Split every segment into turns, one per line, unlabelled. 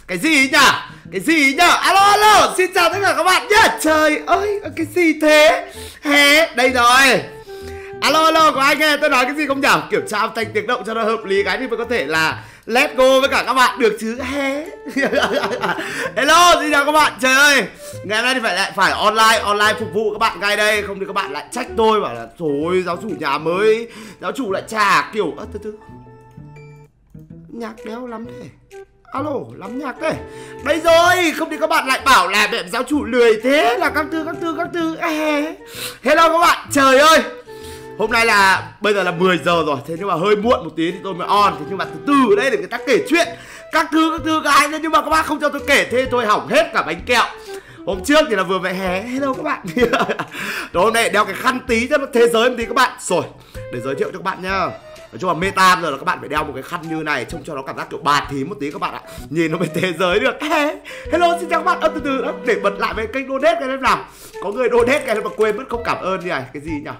Cái gì nhỉ? Cái gì nhỉ? Alo alo, xin chào tất cả các bạn nhá. Trời ơi, cái gì thế? Hé, đây rồi. Alo alo, có ai nghe tôi nói cái gì không nhỉ? Kiểu tra âm thanh tiếng động cho nó hợp lý cái thì mới có thể là let's go với cả các bạn được chứ. Hé. Hello, xin chào các bạn. Trời ơi, ngày hôm nay thì phải online phục vụ các bạn ngay đây, không thì các bạn lại trách tôi bảo là thôi giáo chủ nhà mới, giáo chủ lại trả kiểu từ nhạc đéo lắm thế. Alo, lắm nhạc thế. Đây rồi, không thì các bạn lại bảo là mẹ giáo chủ lười thế là các thứ. Hello các bạn, trời ơi. Hôm nay là, bây giờ là 10 giờ rồi. Thế nhưng mà hơi muộn một tí thì tôi mới on. Thế nhưng mà từ từ ở đây để người ta kể chuyện các thứ cái. Nhưng mà các bác không cho tôi kể, thế tôi hỏng hết cả bánh kẹo. Hôm trước thì là vừa về hè. Hello các bạn. Rồi hôm nay đeo cái khăn tí cho nó thế giới một tí các bạn. Rồi, để giới thiệu cho các bạn nhá. Nói chung là meta giờ là các bạn phải đeo một cái khăn như này, trông cho nó cảm giác kiểu bà thím một tí các bạn ạ. Nhìn nó mới thế giới được. Hello, xin chào các bạn. Từ đó, để bật lại với kênh donate cái nào. Có người donate cái mà quên mất không cảm ơn như này. Cái gì nhỉ?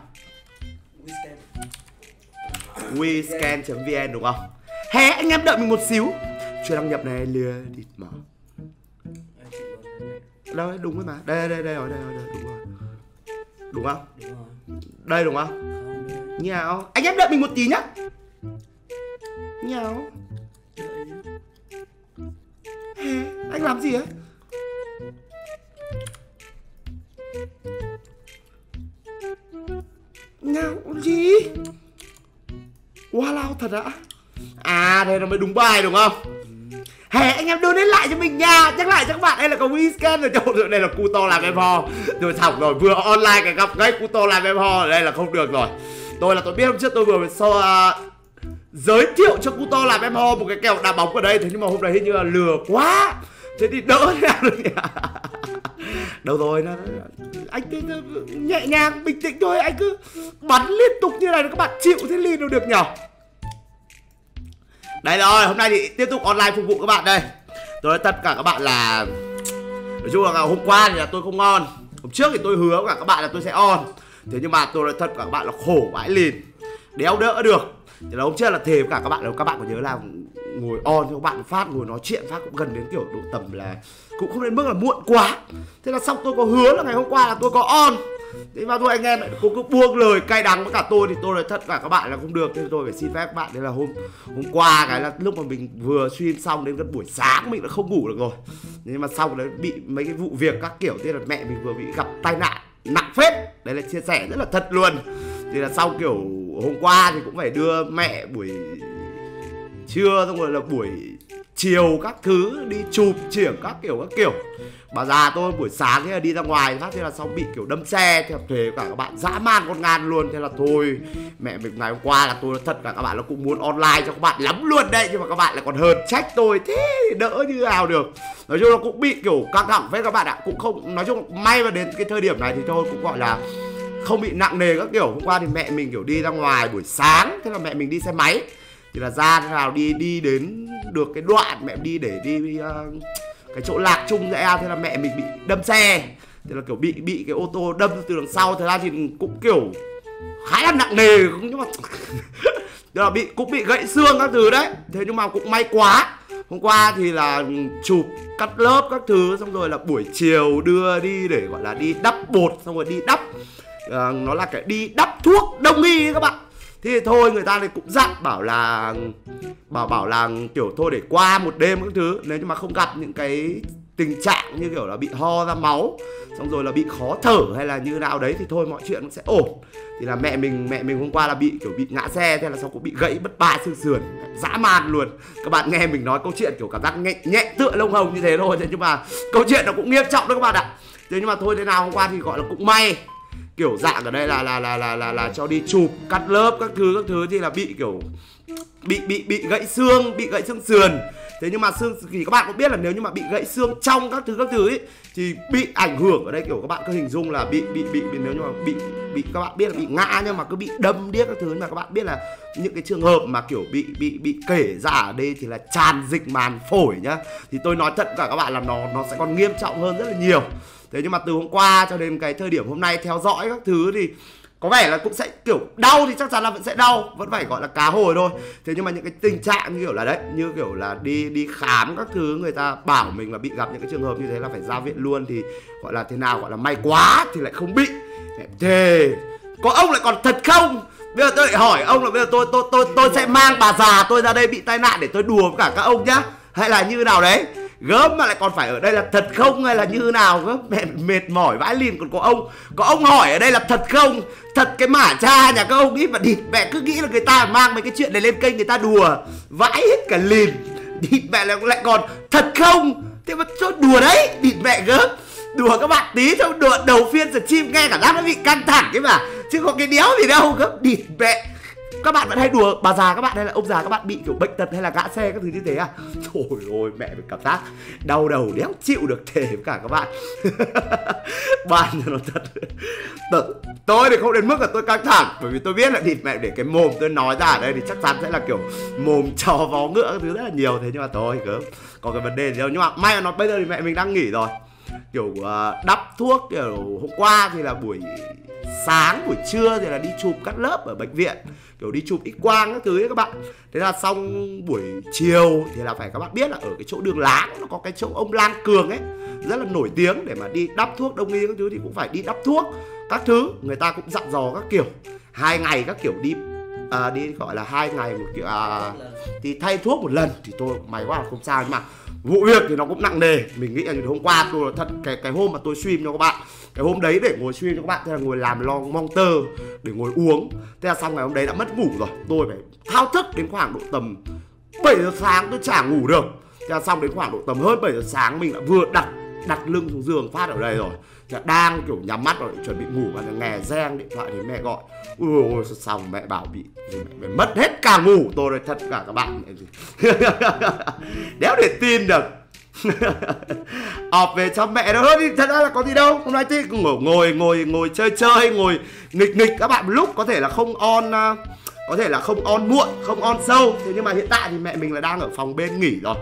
WeScan.vn đúng không? Anh em đợi mình một xíu. Chưa đăng nhập này lừa địt mở. Đâu đúng rồi mà. Đây rồi, đúng rồi. Đúng không? Đây đúng không? Nhào. Anh em đợi mình một tí nhá. Nhào. Anh làm gì ấy? Nhào gì? Wow thật ạ. À đây nó mới đúng bài đúng không? Anh em donate lại cho mình nha. Nhắc lại cho các bạn, đây là có WeScan rồi. Trời, đây là cu to làm em ho. Rồi thỏng rồi, vừa online cái gặp ngay cu to làm em ho. Đây là không được rồi. Tôi biết hôm trước tôi vừa giới thiệu cho cu to làm em ho một cái kèo đá bóng ở đây. Thế nhưng mà hôm nay hình như là lừa quá. Thế thì đỡ thế nào được nhỉ? Đâu rồi, anh nhẹ nhàng, bình tĩnh thôi. Anh cứ bắn liên tục như này các bạn chịu thế liền đâu được nhỉ? Đây rồi, hôm nay thì tiếp tục online phục vụ các bạn đây. Tôi nói tất cả các bạn là, nói chung là hôm qua thì là tôi không on. Hôm trước thì tôi hứa với cả các bạn là tôi sẽ on. Thế nhưng mà tôi nói thật cả các bạn là khổ vãi lìn, đéo đỡ được. Thì là hôm trước là thề với cả các bạn, các bạn có nhớ là ngồi on cho các bạn phát ngồi nói chuyện phát cũng gần đến kiểu độ tầm là cũng không đến mức là muộn quá. Thế là xong tôi có hứa là ngày hôm qua là tôi có on. Thế mà thôi anh em lại cứ buông lời cay đắng với cả tôi thì tôi nói thật cả các bạn là không được. Thế tôi phải xin phép các bạn. Thế là hôm qua cái là lúc mà mình vừa stream xong đến gần buổi sáng mình đã không ngủ được rồi. Nhưng mà xong đấy bị mấy cái vụ việc các kiểu. Thế là mẹ mình vừa bị gặp tai nạn nặng phết. Đấy là chia sẻ rất là thật luôn. Thì là sau kiểu hôm qua thì cũng phải đưa mẹ buổi trưa xong rồi là buổi chiều các thứ đi chụp chiểng các kiểu. Bà già tôi buổi sáng thế là đi ra ngoài phát thế là xong bị kiểu đâm xe. Thế là thuê cả các bạn dã man con ngan luôn. Thế là thôi mẹ mình ngày hôm qua là tôi thật cả các bạn là cũng muốn online cho các bạn lắm luôn đấy. Nhưng mà các bạn lại còn hờn trách tôi, thế đỡ như nào được. Nói chung là cũng bị kiểu căng thẳng phết các bạn ạ. Cũng không, nói chung may mà đến cái thời điểm này thì thôi cũng gọi là không bị nặng nề các kiểu. Hôm qua thì mẹ mình kiểu đi ra ngoài buổi sáng. Thế là mẹ mình đi xe máy. Thì là ra thế nào đi đến được cái đoạn mẹ đi để đi cái chỗ lạc trung ra. Thế là mẹ mình bị đâm xe. Thế là kiểu bị cái ô tô đâm từ đằng sau. Thế ra thì cũng kiểu khá là nặng nề. Nhưng mà là cũng bị gãy xương các thứ đấy. Thế nhưng mà cũng may quá. Hôm qua thì là chụp cắt lớp các thứ. Xong rồi là buổi chiều đưa đi để gọi là đi đắp bột. Xong rồi đi đắp nó là cái đi đắp thuốc đông y các bạn. Thì thôi người ta thì cũng dặn bảo là kiểu thôi để qua một đêm các thứ. Nếu như mà không gặp những cái tình trạng như kiểu là bị ho ra máu, xong rồi là bị khó thở hay là như nào đấy thì thôi mọi chuyện cũng sẽ ổn. Thì là mẹ mình hôm qua là bị kiểu bị ngã xe. Thế là sau cũng bị gãy mất 3 xương sườn, dã man luôn. Các bạn nghe mình nói câu chuyện kiểu cảm giác nhẹ tựa lông hồng như thế thôi. Thế nhưng mà câu chuyện nó cũng nghiêm trọng đó các bạn ạ. Thế nhưng mà thôi thế nào hôm qua thì gọi là cũng may. Kiểu dạng ở đây là cho đi chụp cắt lớp các thứ thì là bị kiểu bị gãy xương sườn. Thế nhưng mà xương thì các bạn cũng biết là nếu như mà bị gãy xương trong các thứ ấy thì bị ảnh hưởng ở đây kiểu các bạn cứ hình dung là bị nếu như mà bị các bạn biết là bị ngã nhưng mà cứ bị đâm điếc các thứ. Mà các bạn biết là những cái trường hợp mà kiểu bị kể ra ở đây thì là tràn dịch màng phổi nhá. Thì tôi nói thật cả các bạn là nó sẽ còn nghiêm trọng hơn rất là nhiều. Thế nhưng mà từ hôm qua cho đến cái thời điểm hôm nay theo dõi các thứ thì có vẻ là cũng sẽ kiểu đau thì chắc chắn là vẫn sẽ đau, vẫn phải gọi là cá hồi thôi. Thế nhưng mà những cái tình trạng như kiểu là đấy, như kiểu là đi khám các thứ, người ta bảo mình là bị gặp những cái trường hợp như thế là phải ra viện luôn, thì gọi là thế nào, gọi là may quá thì lại không bị. Thế có ông lại còn thật không? Bây giờ tôi lại hỏi ông là bây giờ tôi sẽ mang bà già tôi ra đây bị tai nạn để tôi đùa với cả các ông nhá, hay là như nào đấy? Gớm mà lại còn phải ở đây là thật không hay là như nào gớm, mệt mỏi vãi lìn. Còn có ông hỏi ở đây là thật không, thật cái mả cha nhà các ông ý mà địt mẹ, cứ nghĩ là người ta mang mấy cái chuyện này lên kênh người ta đùa vãi hết cả lìn. Địt mẹ lại còn thật không, thế mà cho đùa đấy, địt mẹ gớm. Đùa các bạn tí cho đùa đầu phiên giờ chim nghe cảm giác nó bị căng thẳng ấy mà, chứ có cái đéo gì đâu gớm, địt mẹ. Các bạn vẫn hay đùa bà già các bạn hay là ông già các bạn bị kiểu bệnh tật hay là ngã xe các thứ như thế à? Trời ơi mẹ, mình cảm giác đau đầu đéo chịu được thể với cả các bạn. Bạn cho nó thật. Tôi thì không đến mức là tôi căng thẳng, bởi vì tôi biết là địt mẹ để cái mồm tôi nói ra ở đây thì chắc chắn sẽ là kiểu mồm chó vó ngựa các thứ rất là nhiều. Thế nhưng mà thôi gớm, có cái vấn đề gì đâu. Nhưng mà may là nó bây giờ thì mẹ mình đang nghỉ rồi, kiểu đắp thuốc. Kiểu hôm qua thì là buổi sáng buổi trưa thì là đi chụp cắt lớp ở bệnh viện, kiểu đi chụp x quang các thứ ấy các bạn. Thế là xong buổi chiều thì là phải, các bạn biết là ở cái chỗ Đường Láng nó có cái chỗ ông Lang Cường ấy, rất là nổi tiếng để mà đi đắp thuốc đông y các thứ, thì cũng phải đi đắp thuốc các thứ. Người ta cũng dặn dò các kiểu 2 ngày các kiểu đi đi gọi là 2 ngày một kiểu thì thay thuốc một lần. Thì tôi may quá là không sao, nhưng mà vụ việc thì nó cũng nặng nề. Mình nghĩ là hôm qua tôi thật cái hôm mà tôi stream cho các bạn, cái hôm đấy để ngồi stream cho các bạn, thế là ngồi làm long monster để ngồi uống. Thế là xong ngày hôm đấy đã mất ngủ rồi, tôi phải thao thức đến khoảng độ tầm 7 giờ sáng tôi chả ngủ được. Thế là xong đến khoảng độ tầm hơn 7 giờ sáng mình đã vừa đặt lưng xuống giường phát ở đây rồi, thì đang kiểu nhắm mắt rồi chuẩn bị ngủ, và nghe reng điện thoại đến mẹ gọi. Ui xong mẹ bảo bị mẹ mất hết cả ngủ. Tôi nói thật cả các bạn đéo để tin được. Ọp về cho mẹ nó hơn thì thật ra là có gì đâu. Hôm nay thì ngồi chơi ngồi nghịch các bạn một lúc, có thể là không on muộn, không on sâu. Thế nhưng mà hiện tại thì mẹ mình là đang ở phòng bên nghỉ rồi,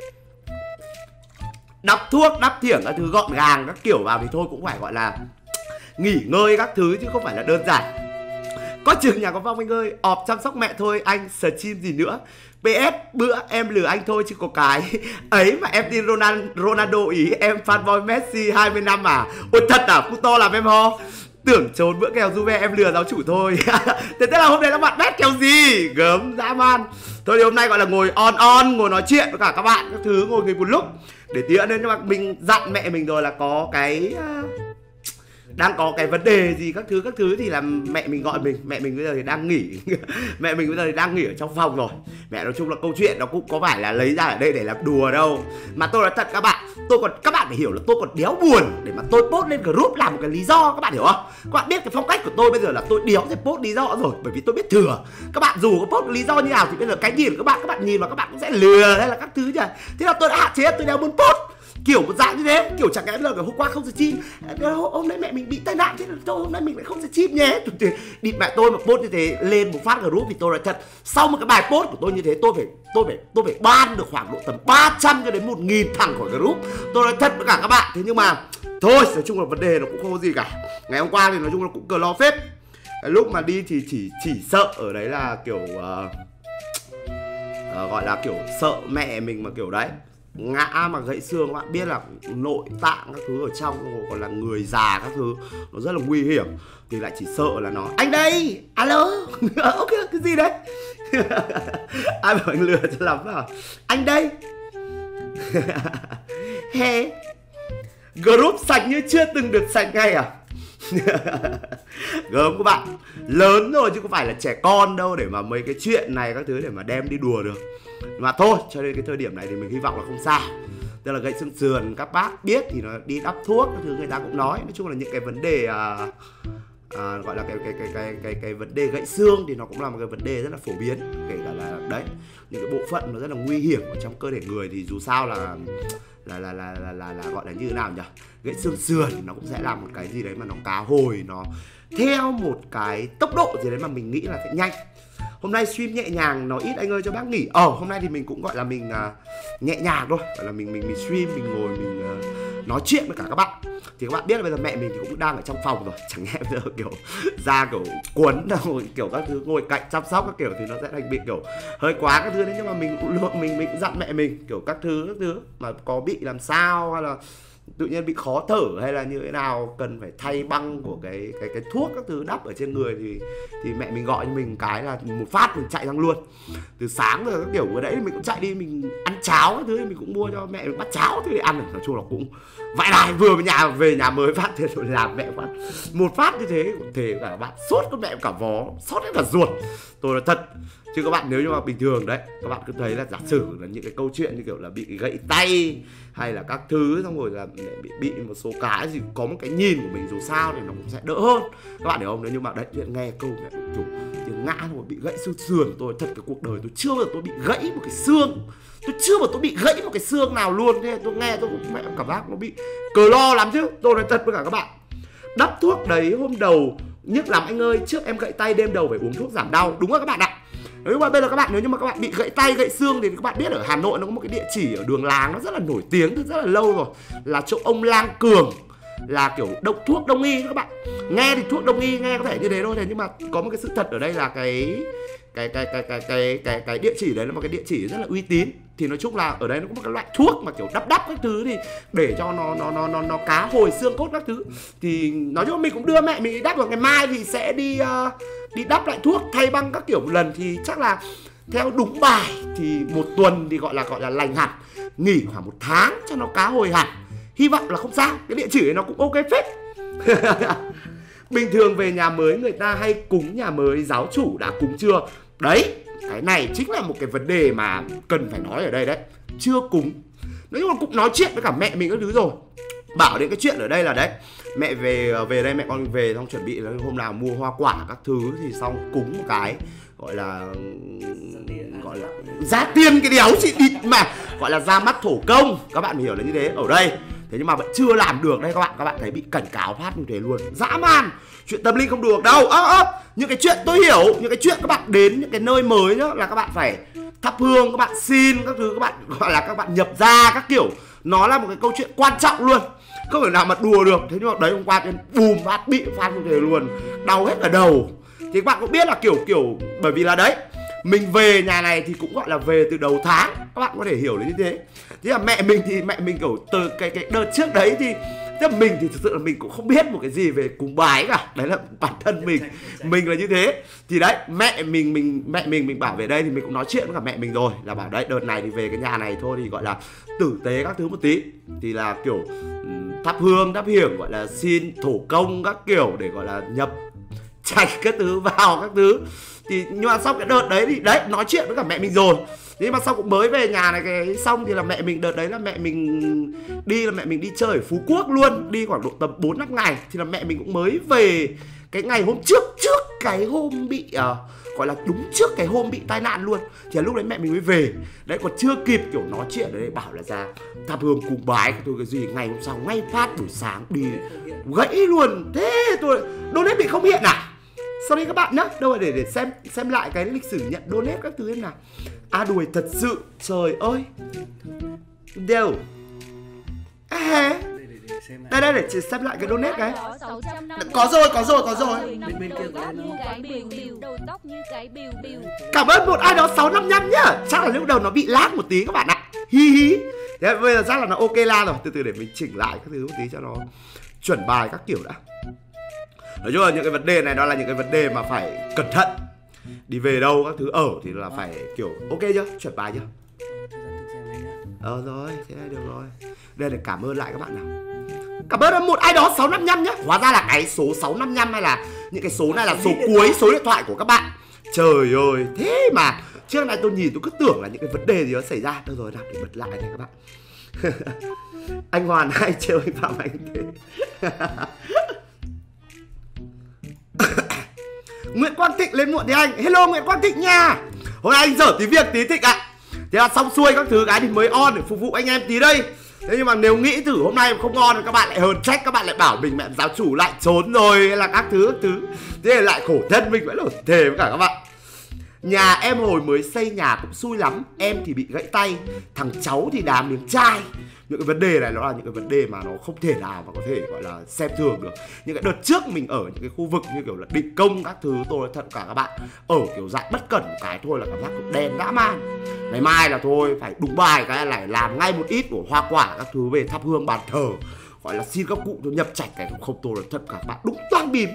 đắp thuốc đắp thiểng các thứ gọn gàng các kiểu vào thì thôi cũng phải gọi là nghỉ ngơi các thứ chứ không phải là đơn giản. Có chừng nhà có Phong anh ơi, ọp chăm sóc mẹ thôi anh stream gì nữa. PS bữa em lừa anh thôi chứ có cái ấy mà em tin Ronaldo ý em fanboy Messi 20 năm à? Ôi thật à, Puto làm em ho. Tưởng trốn bữa kèo Juve em lừa giáo chủ thôi. Thế tức là hôm nay là bạn bet kèo gì? Gớm dã man. Thôi thì hôm nay gọi là ngồi on ngồi nói chuyện với cả các bạn các thứ, ngồi nghịch một lúc để tí nữa. Nhưng mà mình dặn mẹ mình rồi là có cái đang có cái vấn đề gì các thứ thì là mẹ mình gọi mình. Mẹ mình bây giờ thì đang nghỉ. Mẹ mình bây giờ thì đang nghỉ ở trong phòng rồi. Mẹ nói chung là câu chuyện nó cũng có phải là lấy ra ở đây để làm đùa đâu, mà tôi nói thật các bạn, các bạn phải hiểu là tôi còn đéo buồn để mà tôi post lên group làm một cái lý do, các bạn hiểu không? Các bạn biết cái phong cách của tôi bây giờ là tôi đéo sẽ post lý do rồi, bởi vì tôi biết thừa. Các bạn dù có post lý do như nào thì bây giờ cái nhìn của các bạn nhìn vào các bạn cũng sẽ lừa hay là các thứ nhỉ. Thế là tôi đã hạn chế, tôi đéo muốn post kiểu một dạng như thế, kiểu chẳng lẽ là hôm qua không stream, hôm nay mẹ mình bị tai nạn thế là hôm nay mình lại không stream nhé. Địt mẹ tôi mà post như thế lên một phát group thì tôi nói thật, sau một cái bài post của tôi như thế tôi phải ban được khoảng độ tầm 300 cho đến 1000 thằng khỏi group. Tôi nói thật với cả các bạn. Thế nhưng mà thôi, nói chung là vấn đề nó cũng không có gì cả. Ngày hôm qua thì nói chung là cũng cờ lo phết. Cái lúc mà đi thì chỉ sợ ở đấy là kiểu gọi là kiểu sợ mẹ mình mà kiểu đấy ngã mà gãy xương. Các bạn biết là nội tạng các thứ ở trong, còn là người già các thứ, nó rất là nguy hiểm. Thì lại chỉ sợ là nó anh đây, alo. Ok, cái gì đấy? Ai bảo anh lừa cho lắm à? Anh đây. He, group sạch như chưa từng được sạch ngay à? Gớm các bạn, lớn rồi chứ không phải là trẻ con đâu để mà mấy cái chuyện này các thứ để mà đem đi đùa được. Mà thôi, cho nên cái thời điểm này thì mình hy vọng là không sao. Tức là gãy xương sườn các bác biết thì nó đi đắp thuốc các thứ người ta cũng nói chung là những cái vấn đề gọi là cái vấn đề gãy xương thì nó cũng là một cái vấn đề rất là phổ biến, kể cả là đấy những cái bộ phận nó rất là nguy hiểm ở trong cơ thể người thì dù sao là gọi là như thế nào nhỉ? Gãy xương sườn nó cũng sẽ là một cái gì đấy mà nó cá hồi, nó theo một cái tốc độ gì đấy mà mình nghĩ là sẽ nhanh. Hôm nay stream nhẹ nhàng nói ít anh ơi cho bác nghỉ. Hôm nay thì mình cũng gọi là mình nhẹ nhàng thôi, gọi là mình stream, mình ngồi mình nói chuyện với cả các bạn. Thì các bạn biết là bây giờ mẹ mình thì cũng đang ở trong phòng rồi, chẳng lẽ bây giờ kiểu ra kiểu cuốn rồi kiểu các thứ ngồi cạnh chăm sóc các kiểu thì nó sẽ thành bị kiểu hơi quá các thứ đấy. Nhưng mà mình cũng dặn mẹ mình kiểu các thứ mà có bị làm sao hay là tự nhiên bị khó thở hay là như thế nào cần phải thay băng của cái thuốc các thứ đắp ở trên người thì mẹ mình gọi cho mình cái là một phát mình chạy sang luôn. Từ sáng rồi các kiểu vừa đấy mình cũng chạy đi mình ăn cháo các thứ thì mình cũng mua cho mẹ mình bát cháo thì để ăn. Nói chung là cũng vãi đài, vừa về nhà mới phát thì rồi làm mẹ phát một phát như thế thể cả bạn sốt con mẹ cả vó, sốt hết cả ruột. Tôi là thật chứ các bạn nếu như mà bình thường đấy các bạn cứ thấy là giả sử là những cái câu chuyện như kiểu là bị gãy tay hay là các thứ xong rồi là bị một số cái thì có một cái nhìn của mình dù sao thì nó cũng sẽ đỡ hơn các bạn hiểu không. Nếu như mà đấy chuyện nghe câu mẹ chủ tiếng ngã xong rồi bị gãy xương sườn, tôi thật cái cuộc đời tôi chưa bao giờ tôi bị gãy một cái xương, tôi chưa bao giờ tôi bị gãy một cái xương nào luôn. Thế tôi nghe tôi cũng mẹ cảm giác nó bị cờ lo lắm chứ. Tôi nói thật với cả các bạn, đắp thuốc đấy hôm đầu nhức lắm anh ơi, trước em gãy tay đêm đầu phải uống thuốc giảm đau. Đúng rồi các bạn ạ. Nếu mà bây giờ nếu như mà các bạn bị gãy tay gãy xương thì các bạn biết ở Hà Nội nó có một cái địa chỉ ở đường làng nó rất là nổi tiếng từ rất là lâu rồi, là chỗ ông Lang Cường, là kiểu thuốc đông y các bạn. Nghe thì thuốc đông y nghe có thể như thế thôi, thế nhưng mà có một cái sự thật ở đây là cái địa chỉ đấy là một cái địa chỉ rất là uy tín. Thì nói chung là ở đây nó có một cái loại thuốc mà kiểu đắp các thứ thì để cho nó cá hồi xương cốt các thứ. Thì nói chung mình cũng đưa mẹ mình đắp, vào ngày mai thì sẽ đi đắp lại thuốc thay băng các kiểu một lần. Thì chắc là theo đúng bài thì một tuần thì gọi là lành hẳn, nghỉ khoảng 1 tháng cho nó cá hồi hẳn. Hy vọng là không sao, cái địa chỉ ấy nó cũng ok phết. Bình thường về nhà mới người ta hay cúng nhà mới giáo chủ đã cúng chưa? Đấy, cái này chính là một cái vấn đề mà cần phải nói ở đây đấy. Chưa cúng. Nói chung là cũng nói chuyện với cả mẹ mình các thứ rồi. Bảo đến cái chuyện ở đây là đấy, mẹ về đây mẹ con về xong chuẩn bị là hôm nào mua hoa quả các thứ thì xong cúng một cái gọi là giá tiên cái đéo chị địt mà gọi là ra mắt thổ công, các bạn hiểu là như thế ở đây. Thế nhưng mà vẫn chưa làm được đây các bạn thấy bị cảnh cáo phát như thế luôn, dã man. Chuyện tâm linh không được đâu. Những cái chuyện tôi hiểu, những cái chuyện các bạn đến những cái nơi mới nhá là các bạn phải thắp hương, các bạn xin các thứ, các bạn gọi là các bạn nhập gia các kiểu, nó là một cái câu chuyện quan trọng luôn, không thể nào mà đùa được. Thế nhưng mà đấy hôm qua đến bùm phát bị phát như thế luôn, đau hết cả đầu. Thì các bạn cũng biết là kiểu bởi vì là đấy mình về nhà này thì cũng gọi là về từ đầu tháng, các bạn có thể hiểu là như thế. Thế là mẹ mình kiểu từ cái đợt trước đấy thì mình thì thực sự là mình cũng không biết một cái gì về cúng bái cả. Đấy là bản thân mình là như thế. Thì đấy mẹ mình bảo về đây thì mình cũng nói chuyện với cả mẹ mình rồi, là bảo đấy đợt này thì về cái nhà này thôi thì gọi là tử tế các thứ một tí, thì là kiểu thắp hương thắp hiển gọi là xin thổ công các kiểu để gọi là nhập trạch các thứ vào các thứ. Thì nhưng mà sau cái đợt đấy thì đấy nói chuyện với cả mẹ mình rồi. Nhưng mà sau cũng mới về nhà này cái xong thì là mẹ mình đợt đấy là mẹ mình đi chơi ở Phú Quốc luôn, đi khoảng độ tầm 4-5 ngày. Thì là mẹ mình cũng mới về cái ngày hôm trước cái hôm bị gọi là đúng trước cái hôm bị tai nạn luôn. Thì lúc đấy mẹ mình mới về. Đấy còn chưa kịp kiểu nói chuyện ở đấy bảo là ra thắp hương cúng bái cái gì, ngày hôm sau ngay phát buổi sáng đi gãy luôn. Thế tôi donate bị không hiện à? Sau đây các bạn nhá, đâu rồi để xem lại cái lịch sử nhận donate các thứ em nào. Đuổi thật sự, trời ơi. Đâu? Đây để xem lại cái donate cái. Có rồi. Bên kia cảm ơn một ai đó 655 nhá. Chắc là lúc đầu nó bị lag một tí các bạn ạ. Hi. Thế bây giờ chắc là nó ok la rồi. Từ từ để mình chỉnh lại các thứ một tí cho nó chuẩn bài các kiểu đã. Nói chung là những cái vấn đề này đó là những cái vấn đề mà phải cẩn thận. Đi về đâu các thứ ở thì là phải kiểu ok chưa? Chuẩn bài chưa? Rồi, thế này được rồi. Đây để cảm ơn lại các bạn nào. Cảm ơn một ai đó 655 nhá. Hóa ra là cái số 655 hay là những cái số này là số cuối số điện thoại của các bạn. Trời ơi, thế mà trước này tôi nhìn tôi cứ tưởng là những cái vấn đề gì nó xảy ra. Được rồi, để bật lại đây các bạn. Anh Hoàn hay trêu anh Phạm Anh thế. Nguyễn Quang Thịnh lên muộn thì anh. Hello Nguyễn Quang Thịnh nha. Hôm nay anh dở tí việc tí Thịnh ạ. Thế là xong xuôi các thứ cái thì mới on để phục vụ anh em tí đây. Thế nhưng mà nếu nghĩ thử hôm nay không ngon thì các bạn lại hờn trách, các bạn lại bảo mình mẹ giáo chủ lại trốn rồi hay là các thứ. Thế lại khổ thân mình vẫn là thề với cả các bạn. Nhà em hồi mới xây nhà cũng xui lắm. Em thì bị gãy tay, thằng cháu thì đá miếng chai. Những cái vấn đề này nó là những cái vấn đề mà nó không thể nào mà có thể gọi là xem thường được. Những cái đợt trước mình ở những cái khu vực như kiểu là Định Công các thứ, tôi nói thật cả các bạn, ở kiểu dạng bất cẩn một cái thôi là cảm giác cũng đen dã man. Ngày mai là thôi phải đúng bài cái lại làm ngay một ít của hoa quả các thứ về thắp hương bàn thờ, gọi là xin các cụ cho nhập trạch cái không. Tôi nói thật cả các bạn, đúng toang bìm.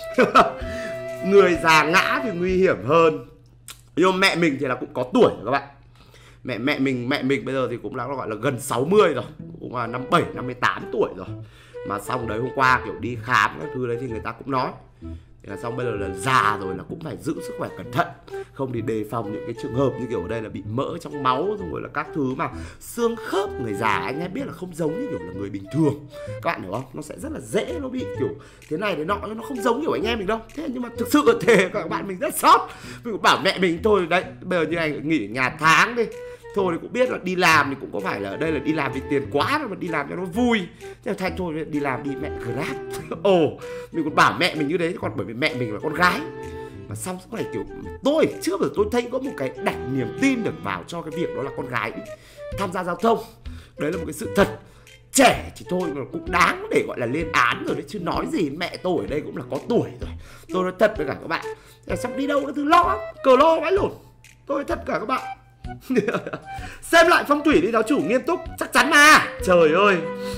Người già ngã thì nguy hiểm hơn. Nhưng mẹ mình thì là cũng có tuổi rồi các bạn. Mẹ mình bây giờ thì cũng đã gọi là gần 60 rồi, cũng là 57, 58 tuổi rồi. Mà xong đấy hôm qua kiểu đi khám các thứ đấy thì người ta cũng nói thì là xong bây giờ là già rồi là cũng phải giữ sức khỏe cẩn thận, không thì đề phòng những cái trường hợp như kiểu ở đây là bị mỡ trong máu rồi là các thứ mà xương khớp. Người già anh em biết là không giống như kiểu là người bình thường, các bạn hiểu không? Nó sẽ rất là dễ nó bị kiểu thế này thế nọ, nó không giống kiểu anh em mình đâu. Thế nhưng mà thực sự là thế, các bạn mình rất sót. Mình cũng bảo mẹ mình thôi đấy, bây giờ như anh nghỉ nhà tháng đi thôi thì cũng biết là đi làm thì cũng có phải là ở đây là đi làm vì tiền quá đâu, mà đi làm cho nó vui. Thế là thành thôi đi làm đi mẹ Grab. Ồ, mình còn bảo mẹ mình như thế, còn bởi vì mẹ mình là con gái. Mà xong cái này kiểu tôi trước giờ tôi thấy có một cái đặt niềm tin được vào cho cái việc đó là con gái tham gia giao thông. Đấy là một cái sự thật. Trẻ thì thôi mà cũng đáng để gọi là lên án rồi đấy, chứ nói gì mẹ tôi ở đây cũng là có tuổi rồi. Tôi nói thật với cả các bạn, xong đi đâu cái thứ lo lắm, cờ lo vãi lồn. Tôi nói thật cả các bạn. Xem lại phong thủy đi giáo chủ, nghiêm túc chắc chắn mà. Trời ơi.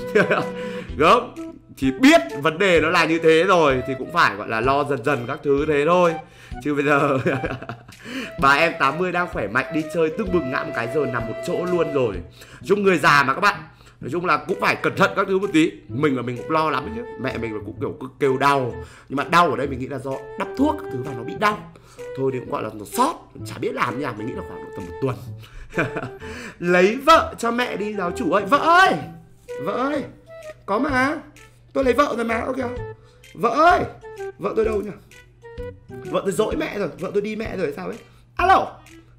Gớm thì biết vấn đề nó là như thế rồi thì cũng phải gọi là lo dần dần các thứ thế thôi. Chứ bây giờ bà em 80 đang khỏe mạnh đi chơi tưng bừng ngã một cái giờ nằm một chỗ luôn rồi. Chung người già mà các bạn, nói chung là cũng phải cẩn thận các thứ một tí. Mình là mình cũng lo lắm chứ. Mẹ mình là cũng kiểu cứ kêu đau. Nhưng mà đau ở đây mình nghĩ là do đắp thuốc các thứ và nó bị đau. Thôi thì cũng gọi là nó sót, chả biết làm như nào, mình nghĩ là khoảng độ tầm 1 tuần. Lấy vợ cho mẹ đi giáo chủ ơi. Vợ ơi, vợ ơi, có mà, tôi lấy vợ rồi mà. Ok, vợ ơi, vợ tôi đâu nhỉ? Vợ tôi dỗi mẹ rồi, vợ tôi đi mẹ rồi sao ấy. Alo,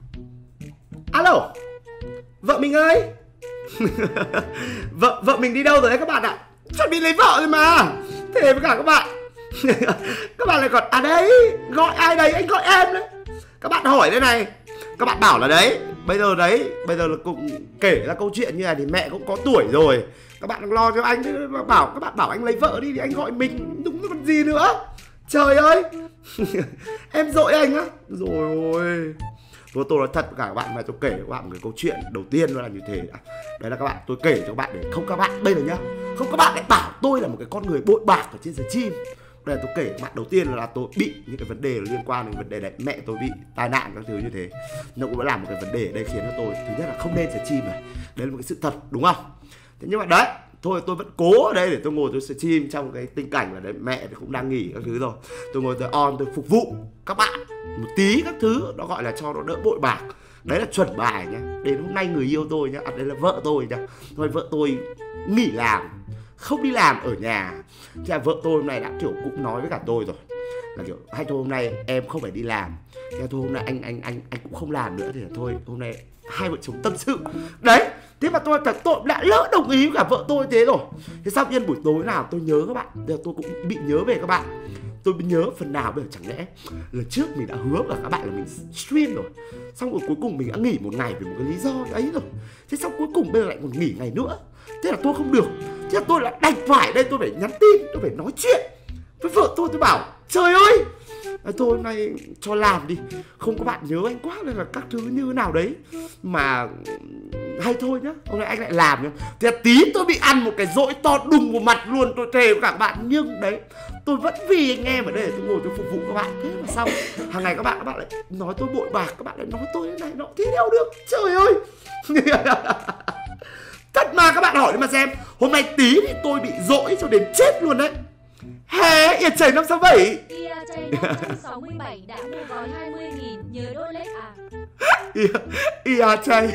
alo, vợ mình ơi. Vợ mình đi đâu rồi đấy các bạn ạ? Chuẩn bị lấy vợ rồi mà. Thế với cả các bạn. Các bạn lại còn à đấy, gọi ai đấy, anh gọi em đấy. Các bạn hỏi đây này, các bạn bảo là đấy, bây giờ là cũng kể ra câu chuyện như này thì mẹ cũng có tuổi rồi. Các bạn đang lo cho anh chứ, các bạn bảo anh lấy vợ đi thì anh gọi mình đúng còn gì nữa. Trời ơi. Em dỗi anh á. Rồi tôi nói thật với cả các bạn, mà tôi kể các bạn một cái câu chuyện đầu tiên nó là như thế. Đấy là các bạn, tôi kể cho các bạn để không các bạn bây giờ nhá, không các bạn lại bảo tôi là một cái con người bội bạc ở trên stream. Đây là tôi kể các bạn đầu tiên là tôi bị những cái vấn đề liên quan đến vấn đề đấy, mẹ tôi bị tai nạn các thứ như thế. Nó cũng đã làm một cái vấn đề ở đây khiến cho tôi thứ nhất là không nên stream này. Đấy là một cái sự thật đúng không? Thế nhưng mà đấy, thôi tôi vẫn cố ở đây để tôi ngồi tôi stream trong cái tình cảnh là đấy mẹ thì cũng đang nghỉ các thứ rồi. Tôi ngồi tôi on tôi phục vụ các bạn một tí các thứ, nó gọi là cho nó đỡ bội bạc. Đấy là chuẩn bài nhá. Đến hôm nay người yêu tôi nhá, đây là vợ tôi nhá. Thôi vợ tôi nghỉ làm, không đi làm ở nhà. Thế là vợ tôi hôm nay đã kiểu cũng nói với cả tôi rồi là kiểu hay thôi hôm nay em không phải đi làm. Thế là thôi hôm nay anh cũng không làm nữa. Thì là thôi hôm nay hai vợ chồng tâm sự. Đấy. Thế mà tôi đã lỡ đồng ý với cả vợ tôi thế rồi. Thế sau nhân buổi tối nào tôi nhớ các bạn, bây giờ tôi cũng bị nhớ về các bạn. Tôi nhớ phần nào bây giờ chẳng lẽ lần trước mình đã hứa với các bạn là mình stream rồi, xong rồi cuối cùng mình đã nghỉ một ngày vì một cái lý do ấy rồi. Thế xong cuối cùng bây giờ lại còn nghỉ ngày nữa. Thế là tôi không được. Thế là tôi lại đành phải đây, tôi phải nhắn tin, tôi phải nói chuyện với vợ tôi bảo trời ơi, thôi hôm nay cho làm đi, không có bạn nhớ anh quá nên là các thứ như nào đấy mà hay thôi nhá, hôm nay anh lại làm nhá. Thì tí tôi bị ăn một cái dỗi to đùng vào mặt luôn, tôi thề với các bạn. Nhưng đấy, tôi vẫn vì anh em ở đây để tôi ngồi tôi phục vụ các bạn. Thế mà xong hàng ngày các bạn lại nói tôi bội bạc, các bạn lại nói tôi thế này nọ, thế đâu được. Trời ơi. Thật mà, các bạn hỏi đi mà xem. Hôm nay tí thì tôi bị dỗi cho đến chết luôn đấy. Hé, Yên Chảy 567.
Ia Chay 567 đã mua gói 20.000, nhớ donate à?
Ia Chay.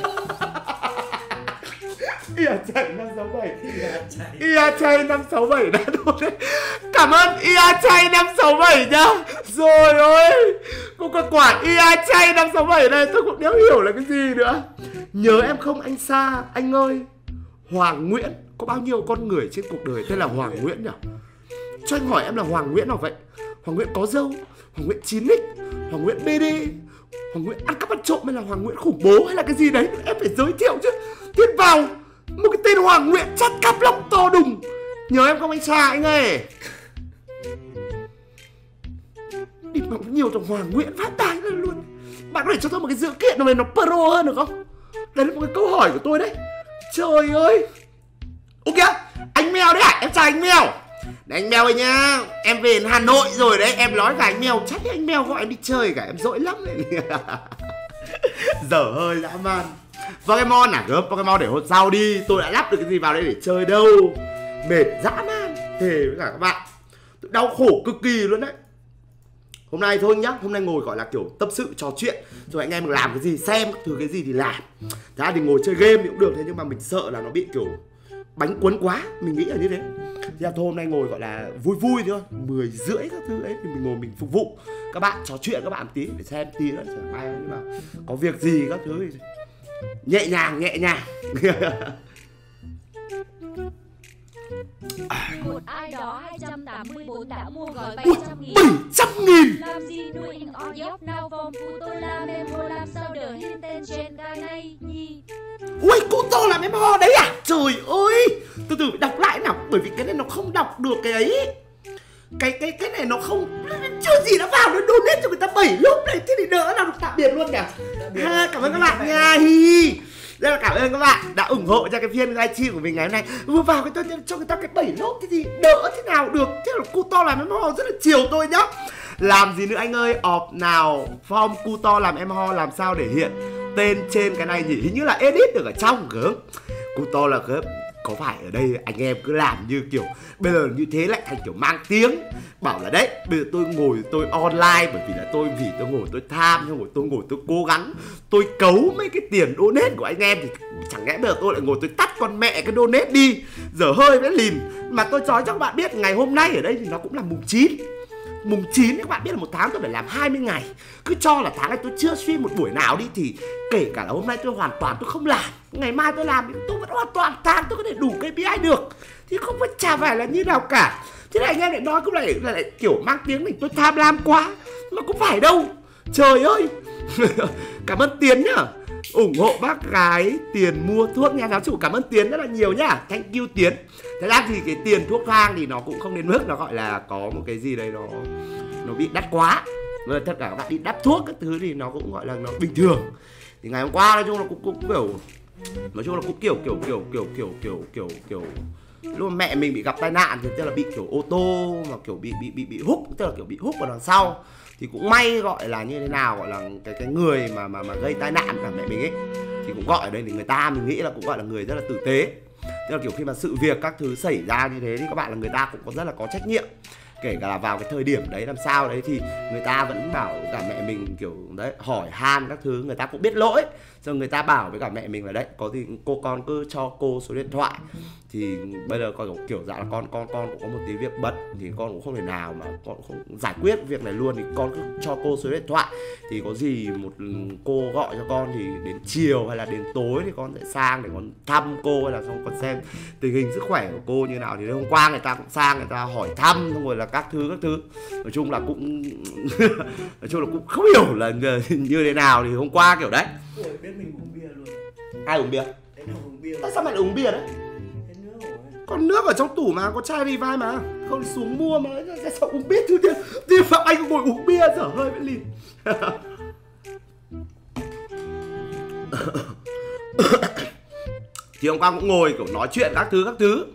Ia Chay 567. Ia Chay 567 đã donate. Cảm ơn Ia Chay 567 nhá. Rồi ơi, có cái quả Ia Chay 567 này tôi cũng đéo hiểu là cái gì nữa. Nhớ em không anh Sa, anh ơi. Hoàng Nguyễn, có bao nhiêu con người trên cuộc đời tên là Hoàng Nguyễn nhỉ? Cho anh hỏi em là Hoàng Nguyễn nào vậy? Hoàng Nguyễn có dâu, Hoàng Nguyễn 9X, Hoàng Nguyễn BD, Hoàng Nguyễn ăn cắp ăn trộm hay là Hoàng Nguyễn khủng bố hay là cái gì đấy em phải giới thiệu chứ. Tiến vào một cái tên Hoàng Nguyễn chắt cắp lóc to đùng. Nhớ em không anh Sa anh ơi. Đi mà nhiều thằng Hoàng Nguyễn phát tài lên luôn. Bạn có thể cho tôi một cái dữ kiện nào này nó pro hơn được không? Đấy là một cái câu hỏi của tôi đấy. Trời ơi. Ô kìa, anh Mèo đấy à? Em chào anh Mèo. Đấy anh Mèo ơi nhá. Em về Hà Nội rồi đấy. Em nói cả anh Mèo, chắc anh Mèo gọi em đi chơi cả. Em dỗi lắm này. Dở hơi dã man. Pokemon à? Gớm Pokemon để hôm sau đi. Tôi đã lắp được cái gì vào đây để chơi đâu. Mệt dã man. Thề với cả các bạn, tôi đau khổ cực kỳ luôn đấy. Hôm nay thôi nhá, hôm nay ngồi gọi là kiểu tâm sự trò chuyện, rồi anh em làm cái gì xem, từ cái gì thì làm. Ra thì ngồi chơi game thì cũng được, thế nhưng mà mình sợ là nó bị kiểu bánh cuốn quá, mình nghĩ là như thế. Thế là thôi hôm nay ngồi gọi là vui vui thôi, 10 rưỡi các thứ ấy thì mình ngồi mình phục vụ các bạn, trò chuyện các bạn một tí để xem tí nữa chẳng may nhưng mà có việc gì các thứ thì nhẹ nhàng.
Một ai đó 284 đã mua gói
700.000.
700.000. Làm gì nuôi in order now from Putola Memo làm sao đỡ hin tên trên gai này nhỉ?
Ui, cô to làm em ho đấy à? Trời ơi, từ từ đọc lại nào, bởi vì cái này nó không đọc được cái ấy. Cái này nó không, chưa gì đã vào nó donate cho người ta 7 lúc này, thế thì đỡ nào được tạm biệt luôn nhỉ? Cảm ơn các bạn nha. Rất là cảm ơn các bạn đã ủng hộ cho cái phiên livestream của mình ngày hôm nay. Vừa vào cái tôi cho người ta cái 7 lốt thì đỡ thế nào được. Thế là cu to làm em ho rất là chiều tôi nhá. Làm gì nữa anh ơi, ọp nào form cu to làm em ho làm sao để hiện tên trên cái này nhỉ? Hình như là edit được ở trong cơ. Cu to là có phải ở đây anh em cứ làm như kiểu bây giờ như thế lại thành kiểu mang tiếng, bảo là đấy bây giờ tôi ngồi tôi online bởi vì là tôi ngồi tôi tham, xong rồi tôi ngồi tôi cố gắng tôi cấu mấy cái tiền donate của anh em thì chẳng lẽ bây giờ tôi lại ngồi tôi tắt con mẹ cái donate đi, dở hơi với lìn. Mà tôi nói cho các bạn biết ngày hôm nay ở đây thì nó cũng là mùng 9 các bạn biết là một tháng tôi phải làm 20 ngày. Cứ cho là tháng này tôi chưa stream một buổi nào đi thì kể cả là hôm nay tôi hoàn toàn tôi không làm, ngày mai tôi làm thì tôi vẫn hoàn toàn tháng tôi có thể đủ KPI được, thì không phải chả phải là như nào cả. Thế này anh em lại nói cũng lại kiểu mang tiếng mình tôi tham lam quá, mà cũng phải đâu. Trời ơi. Cảm ơn Tiến nhá, ủng hộ bác gái tiền mua thuốc nha giáo chủ. Cảm ơn Tiến rất là nhiều nhá, thank you Tiến. Thật ra thì cái tiền thuốc thang thì nó cũng không đến mức nó gọi là có một cái gì đây nó bị đắt quá. Và tất cả các bạn đi đắp thuốc các thứ thì nó cũng gọi là nó bình thường. Thì ngày hôm qua nói chung là cũng kiểu lúc mà mẹ mình bị gặp tai nạn thì tức là bị kiểu ô tô mà kiểu bị húc, tức là kiểu bị húc vào đằng sau. Thì cũng may gọi là như thế nào, gọi là cái người mà gây tai nạn cả mẹ mình ấy thì cũng gọi ở đây thì người ta mình nghĩ là cũng gọi là người rất là tử tế. Tức là kiểu khi mà sự việc các thứ xảy ra như thế thì các bạn là người ta cũng có rất là có trách nhiệm. Kể cả là vào cái thời điểm đấy làm sao đấy thì người ta vẫn bảo cả mẹ mình kiểu đấy hỏi han các thứ, người ta cũng biết lỗi. Rồi người ta bảo với cả mẹ mình là đấy có gì cô con cứ cho cô số điện thoại. Thì bây giờ con kiểu dạng là con cũng có một tí việc bận thì con cũng không thể nào mà con không giải quyết việc này luôn, thì con cứ cho cô số điện thoại. Thì có gì một cô gọi cho con thì đến chiều hay là đến tối thì con sẽ sang để con thăm cô, hay là xong con xem tình hình sức khỏe của cô như nào. Thì hôm qua người ta cũng sang người ta hỏi thăm, xong rồi là các thứ. Nói chung là cũng cũng không hiểu là như thế nào. Thì hôm qua kiểu đấy.
Ủa, biết mình uống bia luôn.
Ai uống bia?
Thế nào uống bia?
Tại sao mày lại uống bia đấy?
Cái nước rồi.
Còn nước ở trong tủ mà, có chai Revive mà. Không thì xuống mua mà, sao uống bia thứ tiên. Thì Phạm Anh cũng ngồi uống bia dở hơi với lìn. Thì hôm qua cũng ngồi kiểu nói chuyện các thứ.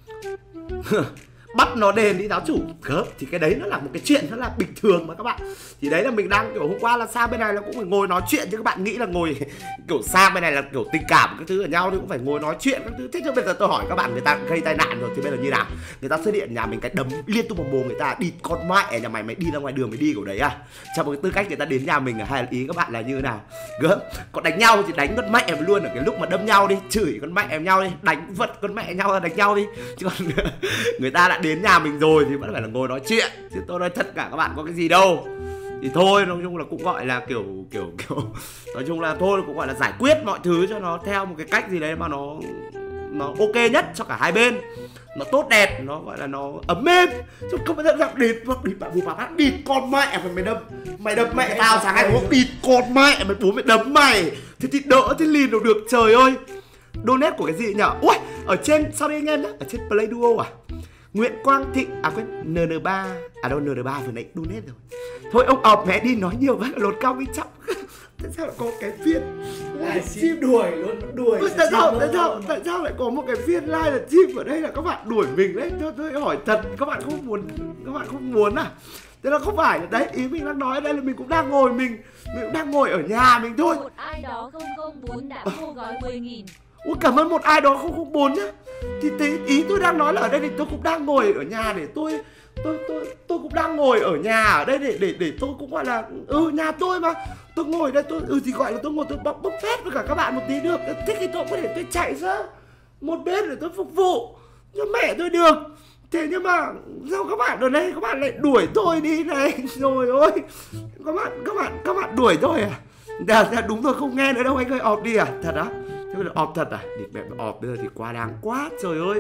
Bắt nó đền đi giáo chủ khớp. Thì cái đấy nó là một cái chuyện rất là bình thường mà các bạn. Thì đấy là mình đang kiểu hôm qua là sang bên này là cũng phải ngồi nói chuyện. Chứ các bạn nghĩ là ngồi kiểu sang bên này là kiểu tình cảm các thứ ở nhau thì cũng phải ngồi nói chuyện các thứ. Thế chứ bây giờ tôi hỏi các bạn, người ta gây tai nạn rồi thì bây giờ như nào? Người ta xuất hiện nhà mình cái đấm liên tục vào mồm người ta, đi con mẹ nhà mày đi ra ngoài đường mày đi kiểu đấy à? Trong một cái tư cách người ta đến nhà mình hay là ý các bạn là như thế nào? Gớm. Còn đánh nhau thì đánh con mẹ em luôn ở cái lúc mà đâm nhau đi, chửi con mẹ em nhau đi, đánh vật con mẹ nhau ra đánh nhau đi. Chứ còn người ta đã đến nhà mình rồi thì vẫn phải là ngồi nói chuyện. Chứ tôi nói tất cả các bạn có cái gì đâu. Thì thôi nói chung là cũng gọi là kiểu nói chung là thôi cũng gọi là giải quyết mọi thứ cho nó theo một cái cách gì đấy mà nó ok nhất cho cả hai bên, nó tốt đẹp, nó gọi là nó ấm êm, chứ không phải là địt bạn bù bà bác địt con mẹ mày đâm mẹ tao sáng ngày hôm địt con mẹ mày bố mẹ đấm mày, thế thì đỡ thế lìn đâu được. Trời ơi, donate của cái gì nhở? Ui, ở trên sau đây anh em nhé, ở trên Play Duo à, Nguyễn Quang Thịnh quên NN3 đâu, NN3 vừa nãy donate rồi. Thôi ông ọp mẹ đi, nói nhiều quá lột cao với trọng. Tại sao lại có cái phiên
chim đuổi luôn, đuổi.
Tại sao lại có một cái phiên like là chim ở đây là các bạn đuổi mình đấy? Tôi hỏi thật, các bạn không muốn à? Thế là không phải là đấy, ý mình đang nói ở đây là mình cũng đang ngồi mình cũng đang ngồi ở nhà mình thôi.
Một ai đó 004 đã mua gói 10.000.
Ủa, cảm ơn một ai đó 004 nhá. Thì ý tôi đang nói là ở đây thì tôi cũng đang ngồi ở nhà để tôi cũng đang ngồi ở nhà ở đây để tôi cũng gọi là nhà tôi mà. Tôi ngồi đây tôi thì gọi là tôi ngồi tôi bốc phét với cả các bạn một tí được. Thích thì tôi có thể tôi chạy ra một bên để tôi phục vụ cho mẹ tôi được. Thế nhưng mà sao các bạn ở đây các bạn lại đuổi tôi đi này? Rồi ôi, các bạn đuổi tôi à? Đúng rồi, không nghe nữa đâu anh ơi, ọp đi à? Thật á? Thế bây giờ ọp thật à? Địt mẹ ọp bây giờ thì quá đáng quá, trời ơi.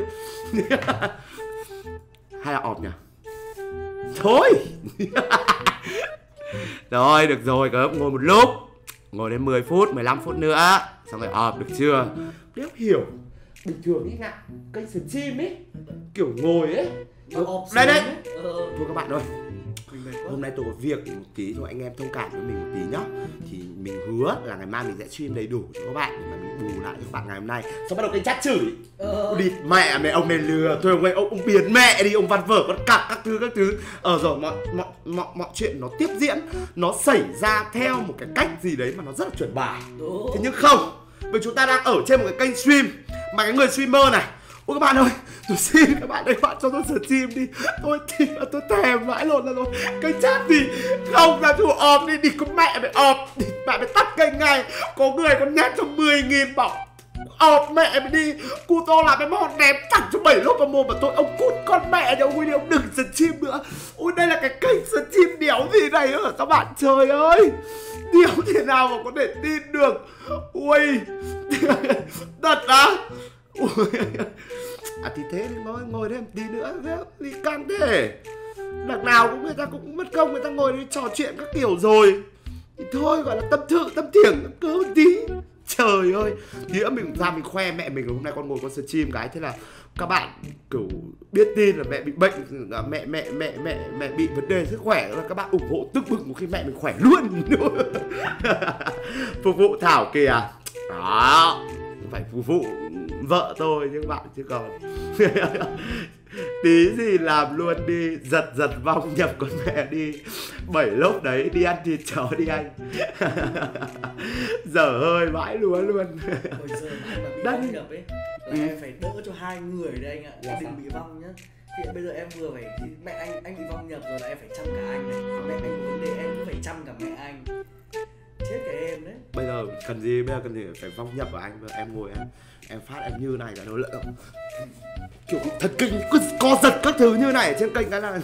Hay là ọp nhỉ? Thôi. Rồi, được rồi, các ngồi một lúc. Ngồi đến 10 phút, 15 phút nữa. Xong rồi ọp, được chưa? Đéo hiểu. Bình thường ý ngạ, kênh stream ấy, kiểu ngồi ấy. Đây. Thôi các bạn ơi, hôm nay tôi có việc một tí thôi, anh em thông cảm với mình một tí nhá. Thì mình hứa là ngày mai mình sẽ stream đầy đủ cho các bạn để mà mình bù lại cho các bạn ngày hôm nay. Xong bắt đầu cái chat chửi. Địt mẹ mày, ông này lừa. Thôi ông biến mẹ đi, ông văn vở con cặc các thứ. Rồi mọi chuyện nó tiếp diễn, nó xảy ra theo một cái cách gì đấy mà nó rất là chuẩn bài. Thế nhưng không, bởi chúng ta đang ở trên một cái kênh stream mà cái người streamer này, ôi các bạn ơi, tôi xin các bạn ơi, bạn cho tôi stream đi. Tôi thèm vãi luôn ra rồi. Cái chat gì không ra thủ ọp đi con mẹ mày ọp đi, mẹ mày tắt kênh ngay. Có người còn nhét cho 10.000 bảo ọp mẹ mày đi, cu to làm cái món ném thẳng cho 7 lốp vào mồm mà tôi. Ông cút con mẹ nhà ông William, ông đừng stream nữa. Ôi đây là cái kênh stream đéo gì này hả các bạn? Trời ơi, đéo thế nào mà có thể tin được. Ui, thật á? Thì thế thì ngồi thêm tí nữa đi căng thế. Đằng nào cũng người ta cũng mất công, người ta ngồi đi trò chuyện các kiểu rồi thì thôi gọi là tâm thiểng tâm cứ một tí. Trời ơi, tí nữa mình ra mình khoe mẹ mình hôm nay con ngồi con stream cái, thế là các bạn kiểu biết tin là mẹ bị bệnh, mẹ bị vấn đề sức khỏe, là các bạn ủng hộ tức bừng một khi mẹ mình khỏe luôn. Phục vụ Thảo kìa. Đó, phải phục vụ vợ tôi chứ bạn, chứ còn tí gì làm luôn đi, giật vong nhập con mẹ đi. 7 lốp đấy đi ăn thịt chó đi anh. Dở hơi vãi luôn.
Bây giờ bạn mà bị vong nhập ấy là em phải đỡ cho hai người đấy anh ạ, đừng bị vong nhá. Hiện bây giờ em vừa phải mẹ anh bị vong nhập rồi là em phải chăm cả anh này, mẹ anh có vấn đề em cũng phải chăm cả mẹ anh. Chết cả em đấy.
Bây giờ cần gì phải vong nhập vào anh. Em ngồi em phát em như này là nó lợi kiểu thật kinh, cứ co giật các thứ như này ở trên kênh cái là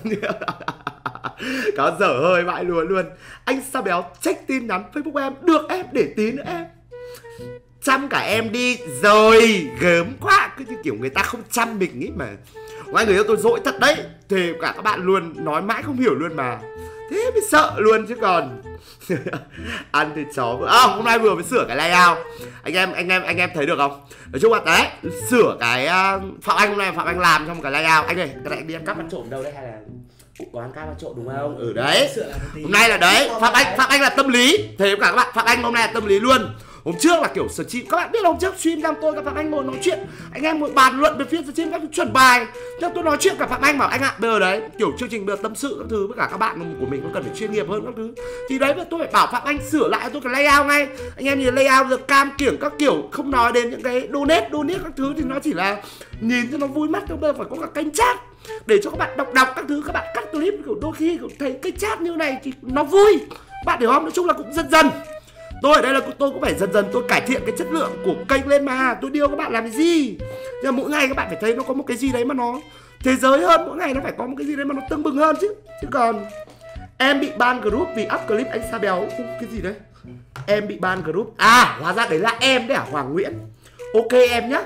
có dở hơi vãi luôn. Anh Sao Béo check tin nhắn Facebook em, được em, để tí nữa em chăm cả em đi. Rồi gớm quá, cứ như kiểu người ta không chăm mình ý mà. Ngoài người yêu tôi dỗi thật đấy, thì cả các bạn luôn nói mãi không hiểu luôn mà. Thế mới sợ luôn chứ còn. Ăn thịt chó hôm nay vừa mới sửa cái layout. Anh em thấy được không? Nói chung là đấy, sửa cái Phạm Anh hôm nay Phạm Anh làm trong một cái layout. Anh ơi, cái này anh đi ăn cắp ăn trộm đâu đấy hay là có ăn cắp ăn trộm đúng không? Đấy. Hôm nay là đấy, Phạm Anh là tâm lý. Thế cả các bạn, Phạm Anh hôm nay là tâm lý luôn. Hôm trước là kiểu stream, các bạn biết là hôm trước stream đang tôiกับPhạm Anh ngồi nói chuyện, anh em ngồi bàn luận về phía stream các chuẩn bài. Thế tôi nói chuyệnกับPhạm Anh bảo anh ạ, bây giờ đấy kiểu chương trình bây giờ tâm sự các thứ với cả các bạn của mình nó cần phải chuyên nghiệp hơn các thứ. Thì đấy tôi phải bảo Phạm Anh sửa lại tôi cái layout ngay. Anh em nhìn layout được cam kiểng các kiểu, không nói đến những cái donate các thứ thì nó chỉ là nhìn cho nó vui mắt thôi. Bây giờ phải có cả kênh chat để cho các bạn đọc các thứ, các bạn cắt clip kiểu đôi khi kiểu thấy cái chat như này thì nó vui. Bạn hiểu không? Nói chung là cũng dần. Tôi ở đây là tôi cũng phải dần tôi cải thiện cái chất lượng của kênh lên mà. Tôi điêu các bạn làm cái gì. Nhưng mà mỗi ngày các bạn phải thấy nó có một cái gì đấy mà nó thế giới hơn. Mỗi ngày nó phải có một cái gì đấy mà nó tưng bừng hơn chứ. Chứ còn em bị ban group vì up clip anh Sa Béo. Cái gì đấy? Em bị ban group. À, hóa ra đấy là em đấy à, Hoàng Nguyễn. Ok em nhá.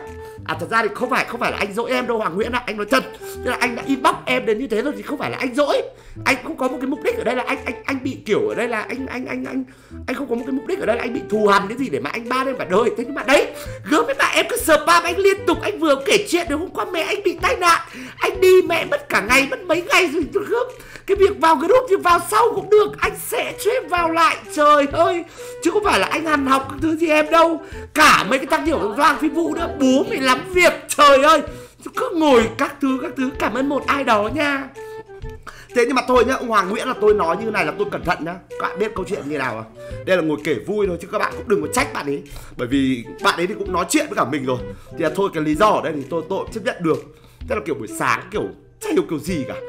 À thật ra thì không phải là anh dỗi em đâu Hoàng Nguyễn ạ, anh nói thật. Tức là anh đã inbox em đến như thế rồi thì không phải là anh dỗi. Anh cũng có một cái mục đích ở đây là anh bị kiểu ở đây là anh không có một cái mục đích ở đây là anh bị thù hằn cái gì để mà anh ban em cả đời. Thế nhưng mà đấy, gớm với bạn em cứ spam anh liên tục. Anh vừa kể chuyện được hôm qua mẹ anh bị tai nạn, anh đi mẹ mất cả ngày, mất mấy ngày rồi gớm. Cái việc vào group thì vào sau cũng được, anh sẽ cho em vào lại, trời ơi. Chứ không phải là anh ăn học các thứ gì em đâu. Cả mấy cái thằng kiểu Doang Phi Vũ nữa, bố mày lắm việc, trời ơi. Cứ ngồi các thứ, cảm ơn một ai đó nha. Thế nhưng mà thôi nhá, ông Hoàng Nguyễn là tôi nói như này là tôi cẩn thận nhá. Các bạn biết câu chuyện như nào à? Đây là ngồi kể vui thôi chứ các bạn cũng đừng có trách bạn ấy. Bởi vì bạn ấy thì cũng nói chuyện với cả mình rồi. Thì là thôi cái lý do ở đây thì tôi cũng chấp nhận được. Tức là kiểu buổi sáng kiểu chả hiểu kiểu gì cả.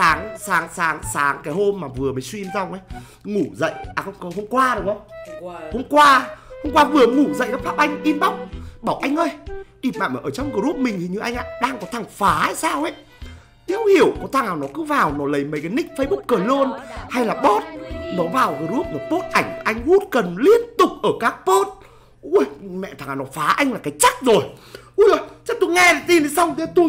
Sáng cái hôm mà vừa mới stream xong ấy, ngủ dậy, à không, hôm qua đúng không? Hôm qua vừa ngủ dậy Phạm Anh inbox bảo anh ơi, đi mà ở trong group mình hình như anh ạ đang có thằng phá hay sao ấy. Nếu hiểu có thằng nào nó cứ vào nó lấy mấy cái nick Facebook clone hay là bot, nó vào group nó post ảnh anh hút cần liên tục ở các post. Ui mẹ, thằng nào nó phá anh là cái chắc rồi. Ui rồi, chắc tôi nghe tin thì xong thế tôi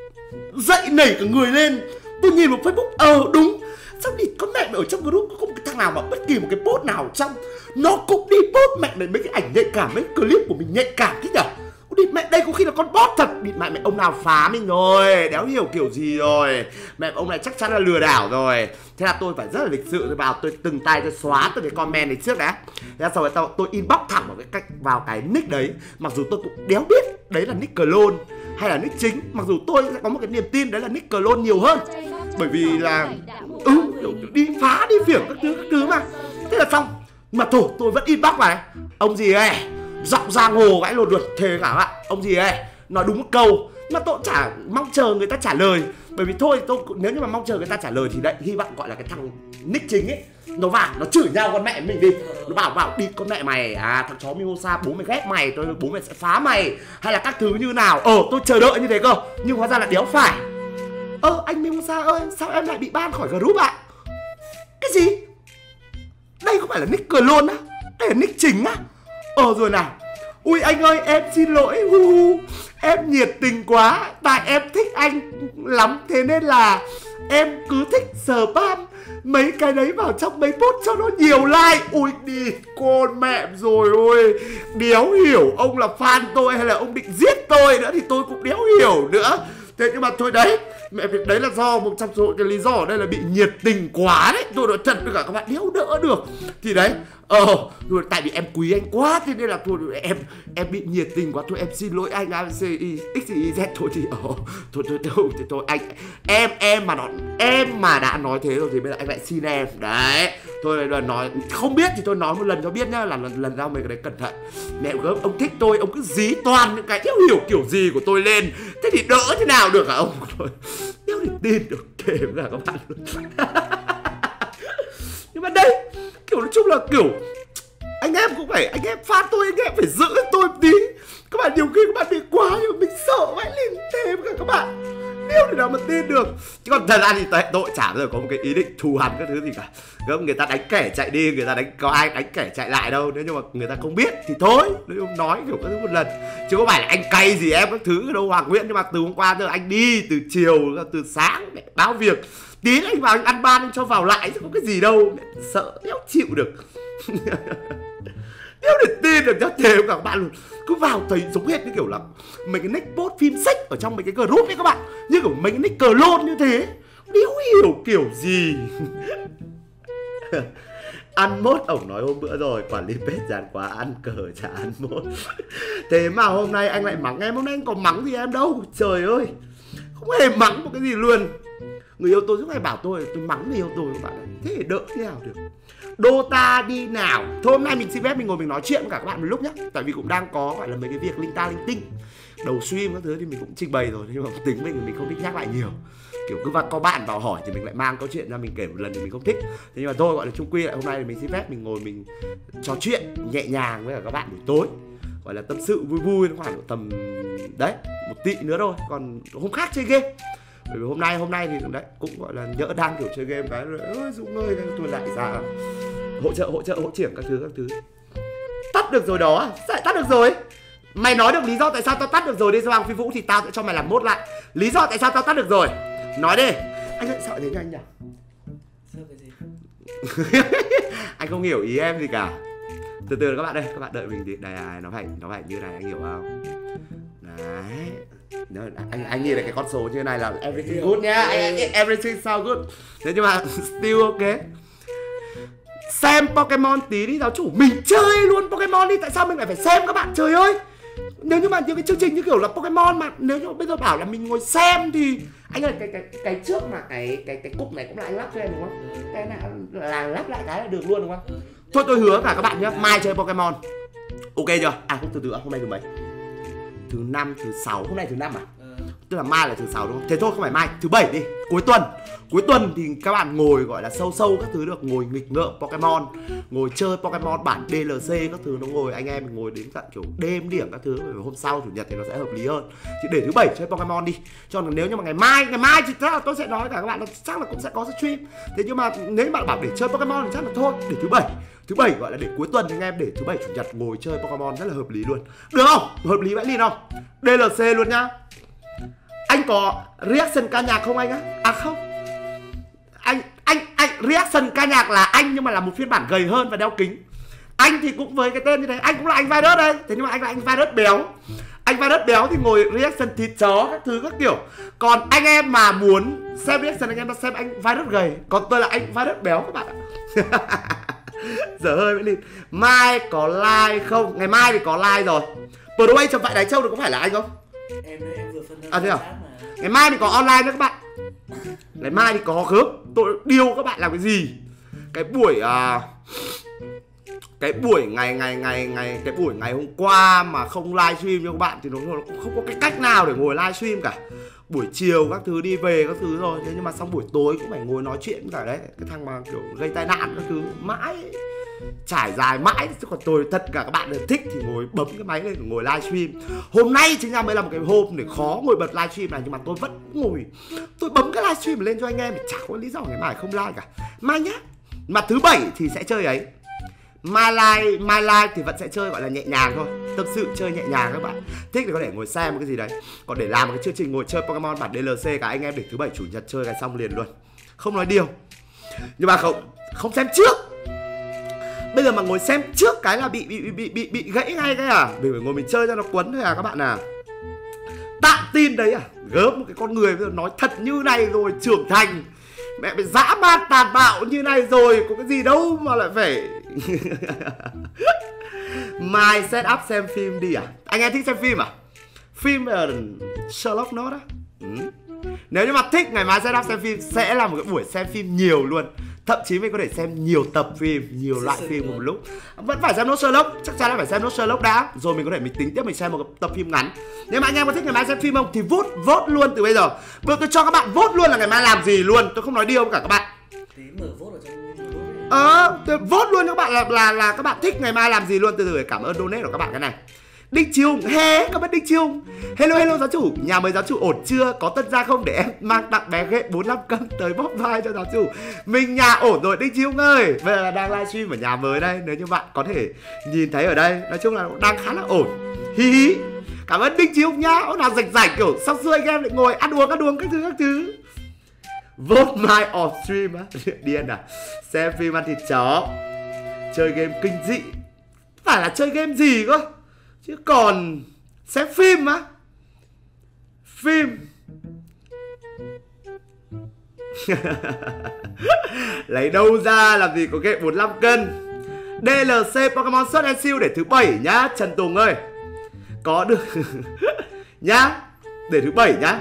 dậy nảy cả người lên. Tôi nhìn vào Facebook, đúng. Sao đi có mẹ ở trong group không cái thằng nào mà bất kỳ một cái post nào trong nó cũng đi post mẹ này mấy cái ảnh nhạy cảm, mấy clip của mình nhạy cảm thế nhở. Đi mẹ đây có khi là con bot thật. Đi mẹ ông nào phá mình rồi, đéo hiểu kiểu gì rồi. Mẹ ông này chắc chắn là lừa đảo rồi. Thế là tôi phải rất là lịch sự, tôi vào tôi từng tay tôi xóa từ cái comment này trước đã. Thế là sau đó tôi inbox thẳng vào cái nick đấy. Mặc dù tôi cũng đéo biết đấy là nick clone hay là nick chính. Mặc dù tôi sẽ có một cái niềm tin đấy là nick clone nhiều hơn. Bởi vì là đi phá đi phiểng các thứ mà. Thế là xong. Mà thôi tôi vẫn inbox vào đấy. Ông gì ấy, giọng giang hồ gãy lột luật thề cả bạn. Ông gì ấy, nói đúng một câu. Mà tôi cũng chả mong chờ người ta trả lời. Bởi vì thôi tôi nếu như mà mong chờ người ta trả lời thì đấy, hy vọng gọi là cái thằng nick chính ấy nó vào nó chửi nhau con mẹ mình đi. Nó bảo đi con mẹ mày, thằng chó Mimosa bố mày ghét mày, bố mày sẽ phá mày, hay là các thứ như nào. Tôi chờ đợi như thế cơ. Nhưng hóa ra là đéo phải. Anh Mimosa ơi, sao em lại bị ban khỏi group ạ? Cái gì? Đây không phải là nick clone á, đây là nick chính á. Rồi nào. Ui anh ơi, em xin lỗi. Em nhiệt tình quá. Tại em thích anh lắm, thế nên là em cứ thích spam mấy cái đấy vào trong mấy post cho nó nhiều like. Ui đi con mẹ rồi ôi. Đéo hiểu ông là fan tôi hay là ông định giết tôi nữa thì tôi cũng đéo hiểu nữa. Thế nhưng mà thôi đấy, mẹ việc đấy là do một trong số cái lý do ở đây là bị nhiệt tình quá đấy. Tôi nói thật với cả các bạn đéo đỡ được. Thì đấy, rồi tại vì em quý anh quá thế nên là thôi em bị nhiệt tình quá, thôi em xin lỗi anh ABC X Y Z thôi thì thôi anh em mà đã nói thế rồi thì bây giờ anh lại xin em. Đấy, thôi là nói không biết thì tôi nói một lần cho biết nhá, là lần sau mấy cái đấy cẩn thận. Mẹ gớm, ông thích tôi ông cứ dí toàn những cái đéo hiểu kiểu gì của tôi lên, thế thì đỡ thế nào được hả ông? Thôi đéo thể tin được, kể với cả các bạn luôn. Nhưng mà đây kiểu nói chung là kiểu anh em cũng phải, anh em fan tôi, anh em phải giữ tôi một tí. Các bạn nhiều khi các bạn bị quá nhưng mà mình sợ vãi lên thế với cả các bạn, nếu thì nào mà tin được. Chứ còn thật ra thì tôi chả bao giờ có một cái ý định thù hằn các thứ gì cả. Không, người ta đánh kẻ chạy đi, người ta có ai đánh kẻ chạy lại đâu. Nếu như mà người ta không biết thì thôi, nếu không nói kiểu các thứ một lần. Chứ không phải là anh cay gì em các thứ đâu Hoàng Nguyễn. Nhưng mà từ hôm qua giờ anh đi từ chiều, từ sáng để báo việc, tí anh vào anh ăn ban anh cho vào lại chứ có cái gì đâu. Sợ đéo chịu được. Đéo để tin được, cho thề với các bạn luôn. Cứ vào thấy giống hết như kiểu là mấy cái nick post phim sách ở trong mấy cái group ấy các bạn, như kiểu mấy cái nick clone như thế. Đéo hiểu kiểu gì. Ăn mốt, ổng nói hôm bữa rồi, quản lý page dàn quá ăn cờ chả ăn mốt. Thế mà hôm nay anh lại mắng em, hôm nay anh có mắng gì em đâu. Trời ơi, không hề mắng một cái gì luôn. Người yêu tôi suốt ngày bảo tôi mắng người yêu tôi các bạn. Thế để đỡ thế nào được. Dota đi nào. Thôi hôm nay mình xin phép mình ngồi mình nói chuyện với cả các bạn một lúc nhé. Tại vì cũng đang có gọi là mấy cái việc linh ta linh tinh. Đầu stream các thứ thì mình cũng trình bày rồi, nhưng mà tính mình thì mình không thích nhắc lại nhiều. Kiểu cứ có bạn vào hỏi thì mình lại mang câu chuyện ra mình kể một lần thì mình không thích. Thế nhưng mà thôi gọi là chung quy lại hôm nay thì mình xin phép mình ngồi mình trò chuyện nhẹ nhàng với cả các bạn buổi tối. Gọi là tâm sự vui vui, nó khoảng tầm đấy 1 tỷ nữa thôi. Còn hôm khác chơi game. Bởi vì hôm nay thì đấy cũng gọi là nhỡ đang kiểu chơi game cái rồi ơi Dũng ơi tôi lại ra hỗ trợ hỗ triển các thứ. Tắt được rồi đó, sao lại tắt được rồi? Mày nói được lý do tại sao tao tắt được rồi đi Hoàng Phi Vũ thì tao sẽ cho mày làm mốt lại. Lý do tại sao tao tắt được rồi, nói đi. Anh lại sợ thế nha anh nhỉ?
Sợ cái gì?
Anh không hiểu ý em gì cả. Từ từ các bạn đây, các bạn đợi mình tí. Đây nó phải như này, anh hiểu không? Đấy. Anh nhìn thấy cái con số như này là everything good nhá. Everything sound good. Thế nhưng mà still ok. Xem Pokemon tí đi giáo chủ. Mình chơi luôn Pokemon đi. Tại sao mình lại phải xem các bạn? Trời ơi. Nếu như mà những cái chương trình như kiểu là Pokemon mà nếu như bây giờ bảo là mình ngồi xem thì anh ơi, cái trước mà cái cục này cũng là anh lắp cho em đúng không? Cái này là lắp lại cái là được luôn đúng không? Thôi tôi hứa cả các bạn nhé, mai chơi Pokemon. Ok chưa? À không, từ từ, hôm nay thứ mấy? Thứ 5, thứ 6, hôm nay thứ 5 à? Tức là mai là thứ 6 đúng không? Thế thôi không phải mai, thứ 7 đi, cuối tuần thì các bạn ngồi gọi là sâu các thứ được, ngồi nghịch ngợm Pokemon, ngồi chơi Pokemon bản DLC các thứ, nó ngồi anh em ngồi đến tận kiểu đêm điểm các thứ, bởi vì hôm sau chủ nhật thì nó sẽ hợp lý hơn. Thì để thứ 7 chơi Pokemon đi. Cho nên nếu như mà ngày mai thì chắc là tôi sẽ nói cả các bạn là chắc là cũng sẽ có stream. Thế nhưng mà nếu bạn bảo để chơi Pokemon thì chắc là thôi, để thứ 7 gọi là để cuối tuần thì anh em để thứ 7 chủ nhật ngồi chơi Pokemon rất là hợp lý luôn. Được không? Hợp lý vãi lìn không? DLC luôn nhá. Anh có reaction ca nhạc không anh á? À không. Anh reaction ca nhạc là anh nhưng mà là một phiên bản gầy hơn và đeo kính. Anh thì cũng với cái tên như thế, anh cũng là anh virus đây. Thế nhưng mà anh là anh virus béo. Anh virus béo thì ngồi reaction thịt chó các thứ các kiểu. Còn anh em mà muốn xem reaction anh em ta xem anh virus gầy. Còn tôi là anh virus béo các bạn ạ. Giờ hơi mới lên. Mai có like không? Ngày mai thì có like rồi. Prodway chồng vại Đái Châu được có phải là anh không?
Em vừa phân
thế à? Ngày mai thì có online nữa các bạn. Ngày mai thì có gớm. Tôi điêu các bạn làm cái gì? Cái buổi ngày hôm qua mà không livestream cho các bạn thì nó cũng không có cái cách nào để ngồi livestream cả. Buổi chiều các thứ đi về các thứ rồi, thế nhưng mà xong buổi tối cũng phải ngồi nói chuyện cả đấy. Cái thằng mà kiểu gây tai nạn các thứ mãi trải dài mãi. Chứ còn tôi tất cả các bạn đều thích thì ngồi bấm cái máy lên ngồi livestream. Hôm nay chính ra mới là một cái hôm để khó ngồi bật livestream này, nhưng mà tôi vẫn ngồi, tôi bấm cái livestream lên cho anh em, chả có lý do ngày mai không like cả. Mai nhá. Mà thứ 7 thì sẽ chơi ấy. Mai live thì vẫn sẽ chơi gọi là nhẹ nhàng thôi, tâm sự chơi nhẹ nhàng các bạn. Thích thì có thể ngồi xem một cái gì đấy. Còn để làm một cái chương trình ngồi chơi Pokemon bản DLC cả anh em để thứ 7 chủ nhật chơi cái xong liền luôn. Không nói điều. Nhưng mà không xem trước. Bây giờ mà ngồi xem trước cái là bị gãy ngay cái à. Mình phải ngồi mình chơi cho nó quấn thôi à các bạn à. Tạm tin đấy à. Gớm một cái con người bây giờ nói thật như này rồi, trưởng thành, mẹ phải dã man tàn bạo như này rồi, có cái gì đâu mà lại phải. Mai set up xem phim đi à? Anh em thích xem phim à? Phim Sherlock Holmes á. Nếu như mà thích ngày mai set up xem phim sẽ là một cái buổi xem phim nhiều luôn. Thậm chí mình có thể xem nhiều tập phim, nhiều loại phim một lúc. Vẫn phải xem nốt Sherlock, chắc chắn là phải xem nốt Sherlock đã. Rồi mình có thể mình tính tiếp mình xem một cái tập phim ngắn. Nếu mà anh em có thích ngày mai xem phim không thì vote luôn từ bây giờ. Bây giờ tôi cho các bạn vote luôn là ngày mai làm gì luôn. Tôi không nói điêu với cả các bạn.
Tí mở vote ở trong
tôi vote luôn cho các bạn là các bạn thích ngày mai làm gì luôn. Từ từ cảm ơn donate của các bạn cái này. Đinh Chiung, cảm ơn Đinh Chiung. Hello giáo chủ, nhà mới giáo chủ ổn chưa? Có tân gia không để em mang tặng bé ghệ 45 cân tới bóp vai cho giáo chủ. Mình nhà ổn rồi Đinh Chiung ơi. Bây giờ là đang livestream ở nhà mới đây. Nếu như bạn có thể nhìn thấy ở đây, nói chung là đang khá là ổn. Hi hi. Cảm ơn Đinh Chiung nhá. Ông nào rảnh kiểu xong xuôi anh em lại ngồi ăn uống các thứ. Vote my off stream á. Điên à. Xem phim ăn thịt chó, chơi game kinh dị. Phải là chơi game gì cơ? Chứ còn xem phim á. Phim lấy đâu ra làm gì có ghệ 45 cân. DLC Pokemon Sword and Shield để thứ 7 nhá Trần Tùng ơi. Có được nhá. Để thứ 7 nhá.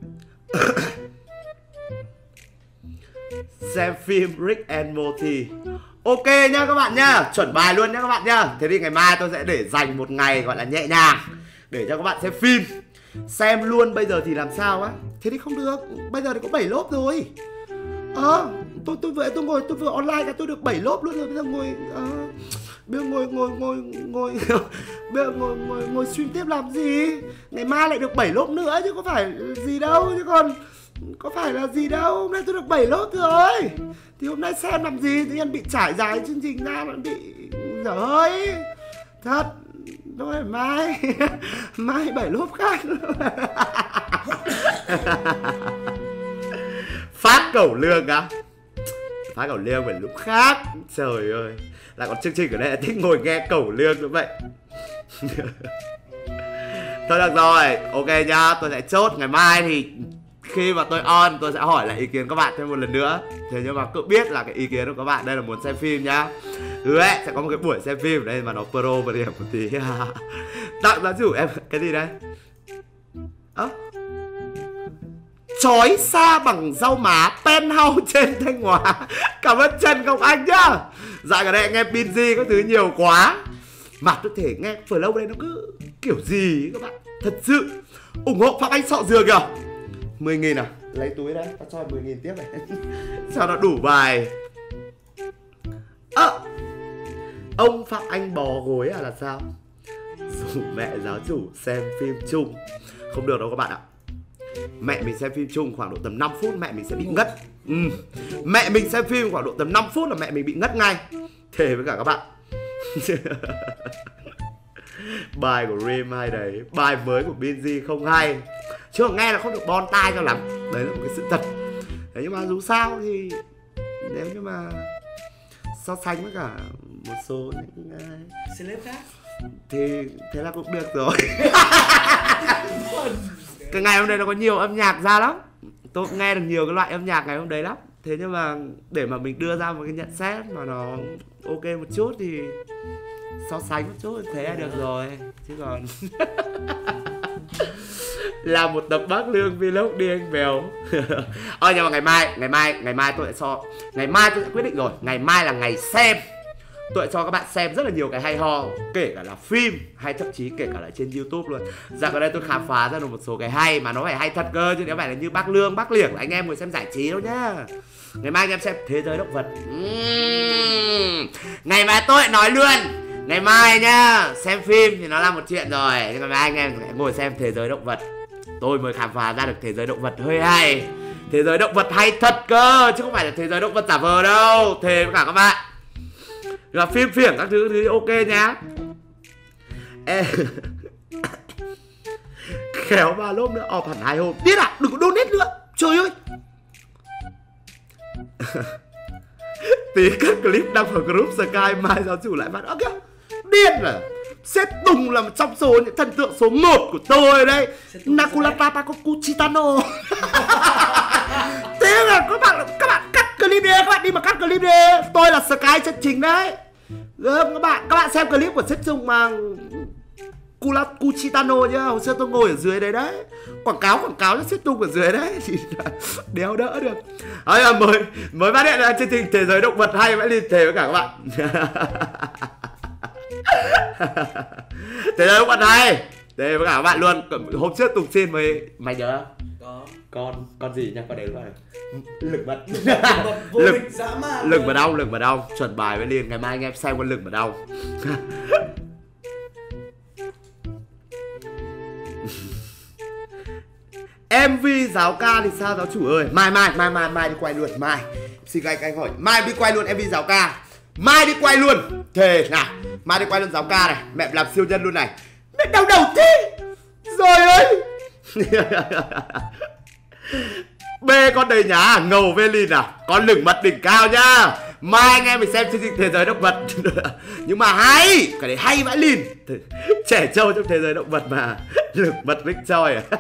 Xem phim Rick and Morty. Ok nhá các bạn nhá. Chuẩn bài luôn nhá các bạn nhá. Thế thì ngày mai tôi sẽ để dành một ngày gọi là nhẹ nhàng để cho các bạn xem phim. Xem luôn bây giờ thì làm sao á. Thế thì không được. Bây giờ thì có 7 lốp rồi. Tôi vừa online cả tôi được 7 lốp luôn rồi. Bây giờ ngồi stream tiếp làm gì. Ngày mai lại được 7 lốp nữa chứ có phải gì đâu. Chứ còn có phải là gì đâu. Hôm nay tôi được 7 lốp rồi. Thì hôm nay xem làm gì. Tự nhiên bị trải dài chương trình ra nó bị dở hơi. Thật. Thôi mai mai 7 lốp khác. Phát cẩu lương á? Phát cẩu lương phải lúc khác. Trời ơi, lại còn chương trình ở đây thích ngồi nghe cẩu lương nữa vậy. Thôi được rồi, ok nhá, tôi sẽ chốt ngày mai thì khi mà tôi on tôi sẽ hỏi lại ý kiến các bạn thêm một lần nữa. Thế nhưng mà cứ biết là cái ý kiến của các bạn đây là muốn xem phim nhá. Hứa sẽ có một cái buổi xem phim ở đây mà nó pro và điểm một tí. Tặng giáo chủ em cái gì đây? Chói xa bằng rau má penthouse trên Thanh Hóa. Cảm ơn Trần Ngọc Anh nhá. Dạo gần đây anh em Binz các thứ nhiều quá mà tôi thể nghe flow đây nó cứ kiểu gì ấy các bạn. Thật sự ủng hộ Phạm Anh Sọ Dừa kìa. 10.000 à? Lấy túi đấy, tao cho 10.000 tiếp này. Sao nó đủ bài. Ông Phạm Anh bò gối à là sao? Dù mẹ giáo chủ xem phim chung. Không được đâu các bạn ạ. Mẹ mình xem phim chung khoảng độ tầm 5 phút mẹ mình sẽ bị ngất. Mẹ mình xem phim khoảng độ tầm 5 phút là mẹ mình bị ngất ngay. Thề với cả các bạn. Bài của Rim hay đấy. Bài mới của Binz không hay. Chứ nghe là không được bon tai cho lắm. Đấy là một cái sự thật. Đấy nhưng mà dù sao thì nếu như mà so sánh với cả một số những
celeb khác
thì thế là cũng được rồi. Cái ngày hôm nay nó có nhiều âm nhạc ra lắm. Tôi cũng nghe được nhiều cái loại âm nhạc ngày hôm đấy lắm. Thế nhưng mà để mà mình đưa ra một cái nhận xét mà nó ok một chút thì so sánh một chút thế là được rồi. Chứ còn làm một tập Bác Lương vlog đi anh Bèo. Nhưng mà ngày mai tôi sẽ ngày mai tôi sẽ quyết định rồi. Ngày mai là ngày xem. Tôi sẽ cho các bạn xem rất là nhiều cái hay ho, kể cả là phim hay thậm chí kể cả là trên YouTube luôn. Dạo ở đây tôi khám phá ra được một số cái hay mà nó phải hay thật cơ, chứ nếu phải là như Bác Lương, Bác Liểng là anh em ngồi xem giải trí đâu nhá. Ngày mai anh em xem Thế Giới Động Vật. Ngày mai tôi nói luôn. Ngày mai nhá, xem phim thì nó là một chuyện rồi, nhưng ngày mai anh em sẽ ngồi xem Thế Giới Động Vật. Tôi mới khám phá ra được Thế Giới Động Vật hơi hay. Thế Giới Động Vật hay thật cơ, chứ không phải là Thế Giới Động Vật giả vờ đâu. Thề với cả các bạn. Là phim phiểng các thứ ok nhá. Khéo 3 lốp nữa off hẳn 2 hôm. Biết à, đừng có donate nữa. Trời ơi. Tí các clip đăng vào group Sky mai giáo chủ lại bắt. Kìa, điên à. Sét Tùng là một trong số những thần tượng số 1 của tôi đây. Nakulata Pakuchitano. Thế là các bạn cắt clip đi, các bạn đi mà cắt clip đi. Tôi là Sky chân chính đấy. Các bạn xem clip của Sét Tùng mà Kuchitano nhá. Hồi xưa tôi ngồi ở dưới đấy đấy. Quảng cáo cho Sét Tùng ở dưới đấy thì đéo đỡ được. Mới phát hiện ra chương trình Thế Giới Động Vật hay vãi liên thể với cả các bạn. Thế Giới Động Vật hay. Thế với cả các bạn luôn. Hôm trước Tùng xin mới mày nhớ có con gì nhá, con đấy là lửng mật. Lửng mật ong chuẩn bài với Liên. Ngày mai anh em xem con lửng mật ong. MV giáo ca thì sao giáo chủ ơi? Mai đi quay luôn. Mai xin anh hỏi, mai đi quay luôn MV giáo ca. Mai đi quay luôn. Thề nào, mai đi quay luôn giáo ca này. Mẹ làm siêu nhân luôn này. Mẹ đau đầu thế. Rồi ơi. B con đầy nhá, ngầu Velin à. Con lửng mật đỉnh cao nhá. Mai anh em mình xem chương trình Thế Giới Động Vật. Nhưng mà hay, cái đấy hay vãi lìn. Trẻ trâu trong Thế Giới Động Vật mà. Lửng mật Rick Choi à.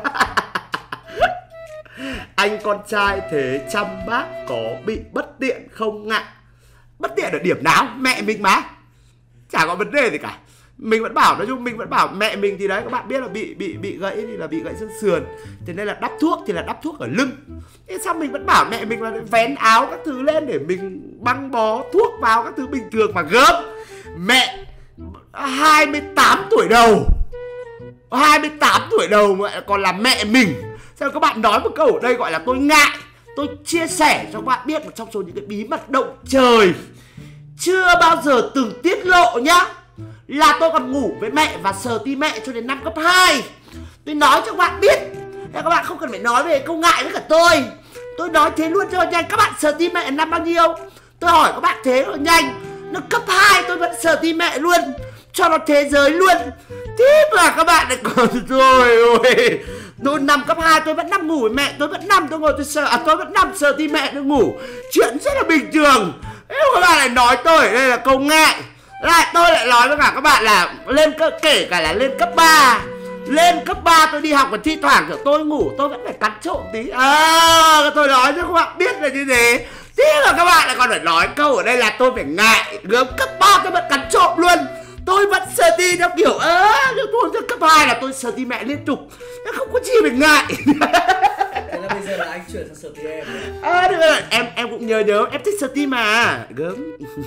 Anh con trai thế chăm bác có bị bất tiện không ngại? Bất tiện ở điểm nào? Mẹ mình mà. Chả có vấn đề gì cả. Mình vẫn bảo, nói chung mình vẫn bảo mẹ mình thì đấy, các bạn biết là bị gãy thì là bị gãy xương sườn. Thế nên là đắp thuốc thì là đắp thuốc ở lưng. Thế sao mình vẫn bảo mẹ mình là vén áo các thứ lên để mình băng bó thuốc vào các thứ bình thường mà gớm. Mẹ 28 tuổi đầu. 28 tuổi đầu mà còn là mẹ mình. Sao các bạn nói một câu ở đây gọi là tôi ngại. Tôi chia sẻ cho các bạn biết một trong số những cái bí mật động trời chưa bao giờ từng tiết lộ nhá. Là tôi còn ngủ với mẹ và sờ ti mẹ cho đến năm cấp 2. Tôi nói cho các bạn biết. Các bạn không cần phải nói về câu ngại với cả tôi. Tôi nói thế luôn cho nhanh. Các bạn sờ ti mẹ năm bao nhiêu? Tôi hỏi các bạn thế rồi nhanh. Nó cấp 2 tôi vẫn sờ ti mẹ luôn. Cho nó thế giới luôn. Thế mà các bạn lại còn rồi ôi. Tôi nằm cấp 2 tôi vẫn nằm ngủ với mẹ, tôi vẫn nằm tôi ngồi tôi sợ, tôi vẫn nằm sờ tí mẹ tôi ngủ. Chuyện rất là bình thường. Thế các bạn lại nói tôi ở đây là công nghệ. Lại tôi lại nói với cả các bạn là kể cả là lên cấp 3. Lên cấp 3 tôi đi học và thi thoảng kiểu tôi ngủ tôi vẫn phải cắn trộm tí. Tôi nói cho các bạn biết là như thế. Thế mà các bạn lại còn phải nói câu ở đây là tôi phải ngại. Gớm cấp 3 tôi vẫn cắn trộm luôn. Tôi vẫn sờ ti theo kiểu tôi cấp 2 là tôi sờ ti mẹ liên tục. Không có gì phải ngại.
Thế là bây giờ là anh chuyển sang sờ ti em.
Được rồi, em cũng nhớ em thích sờ ti mà. Gớm.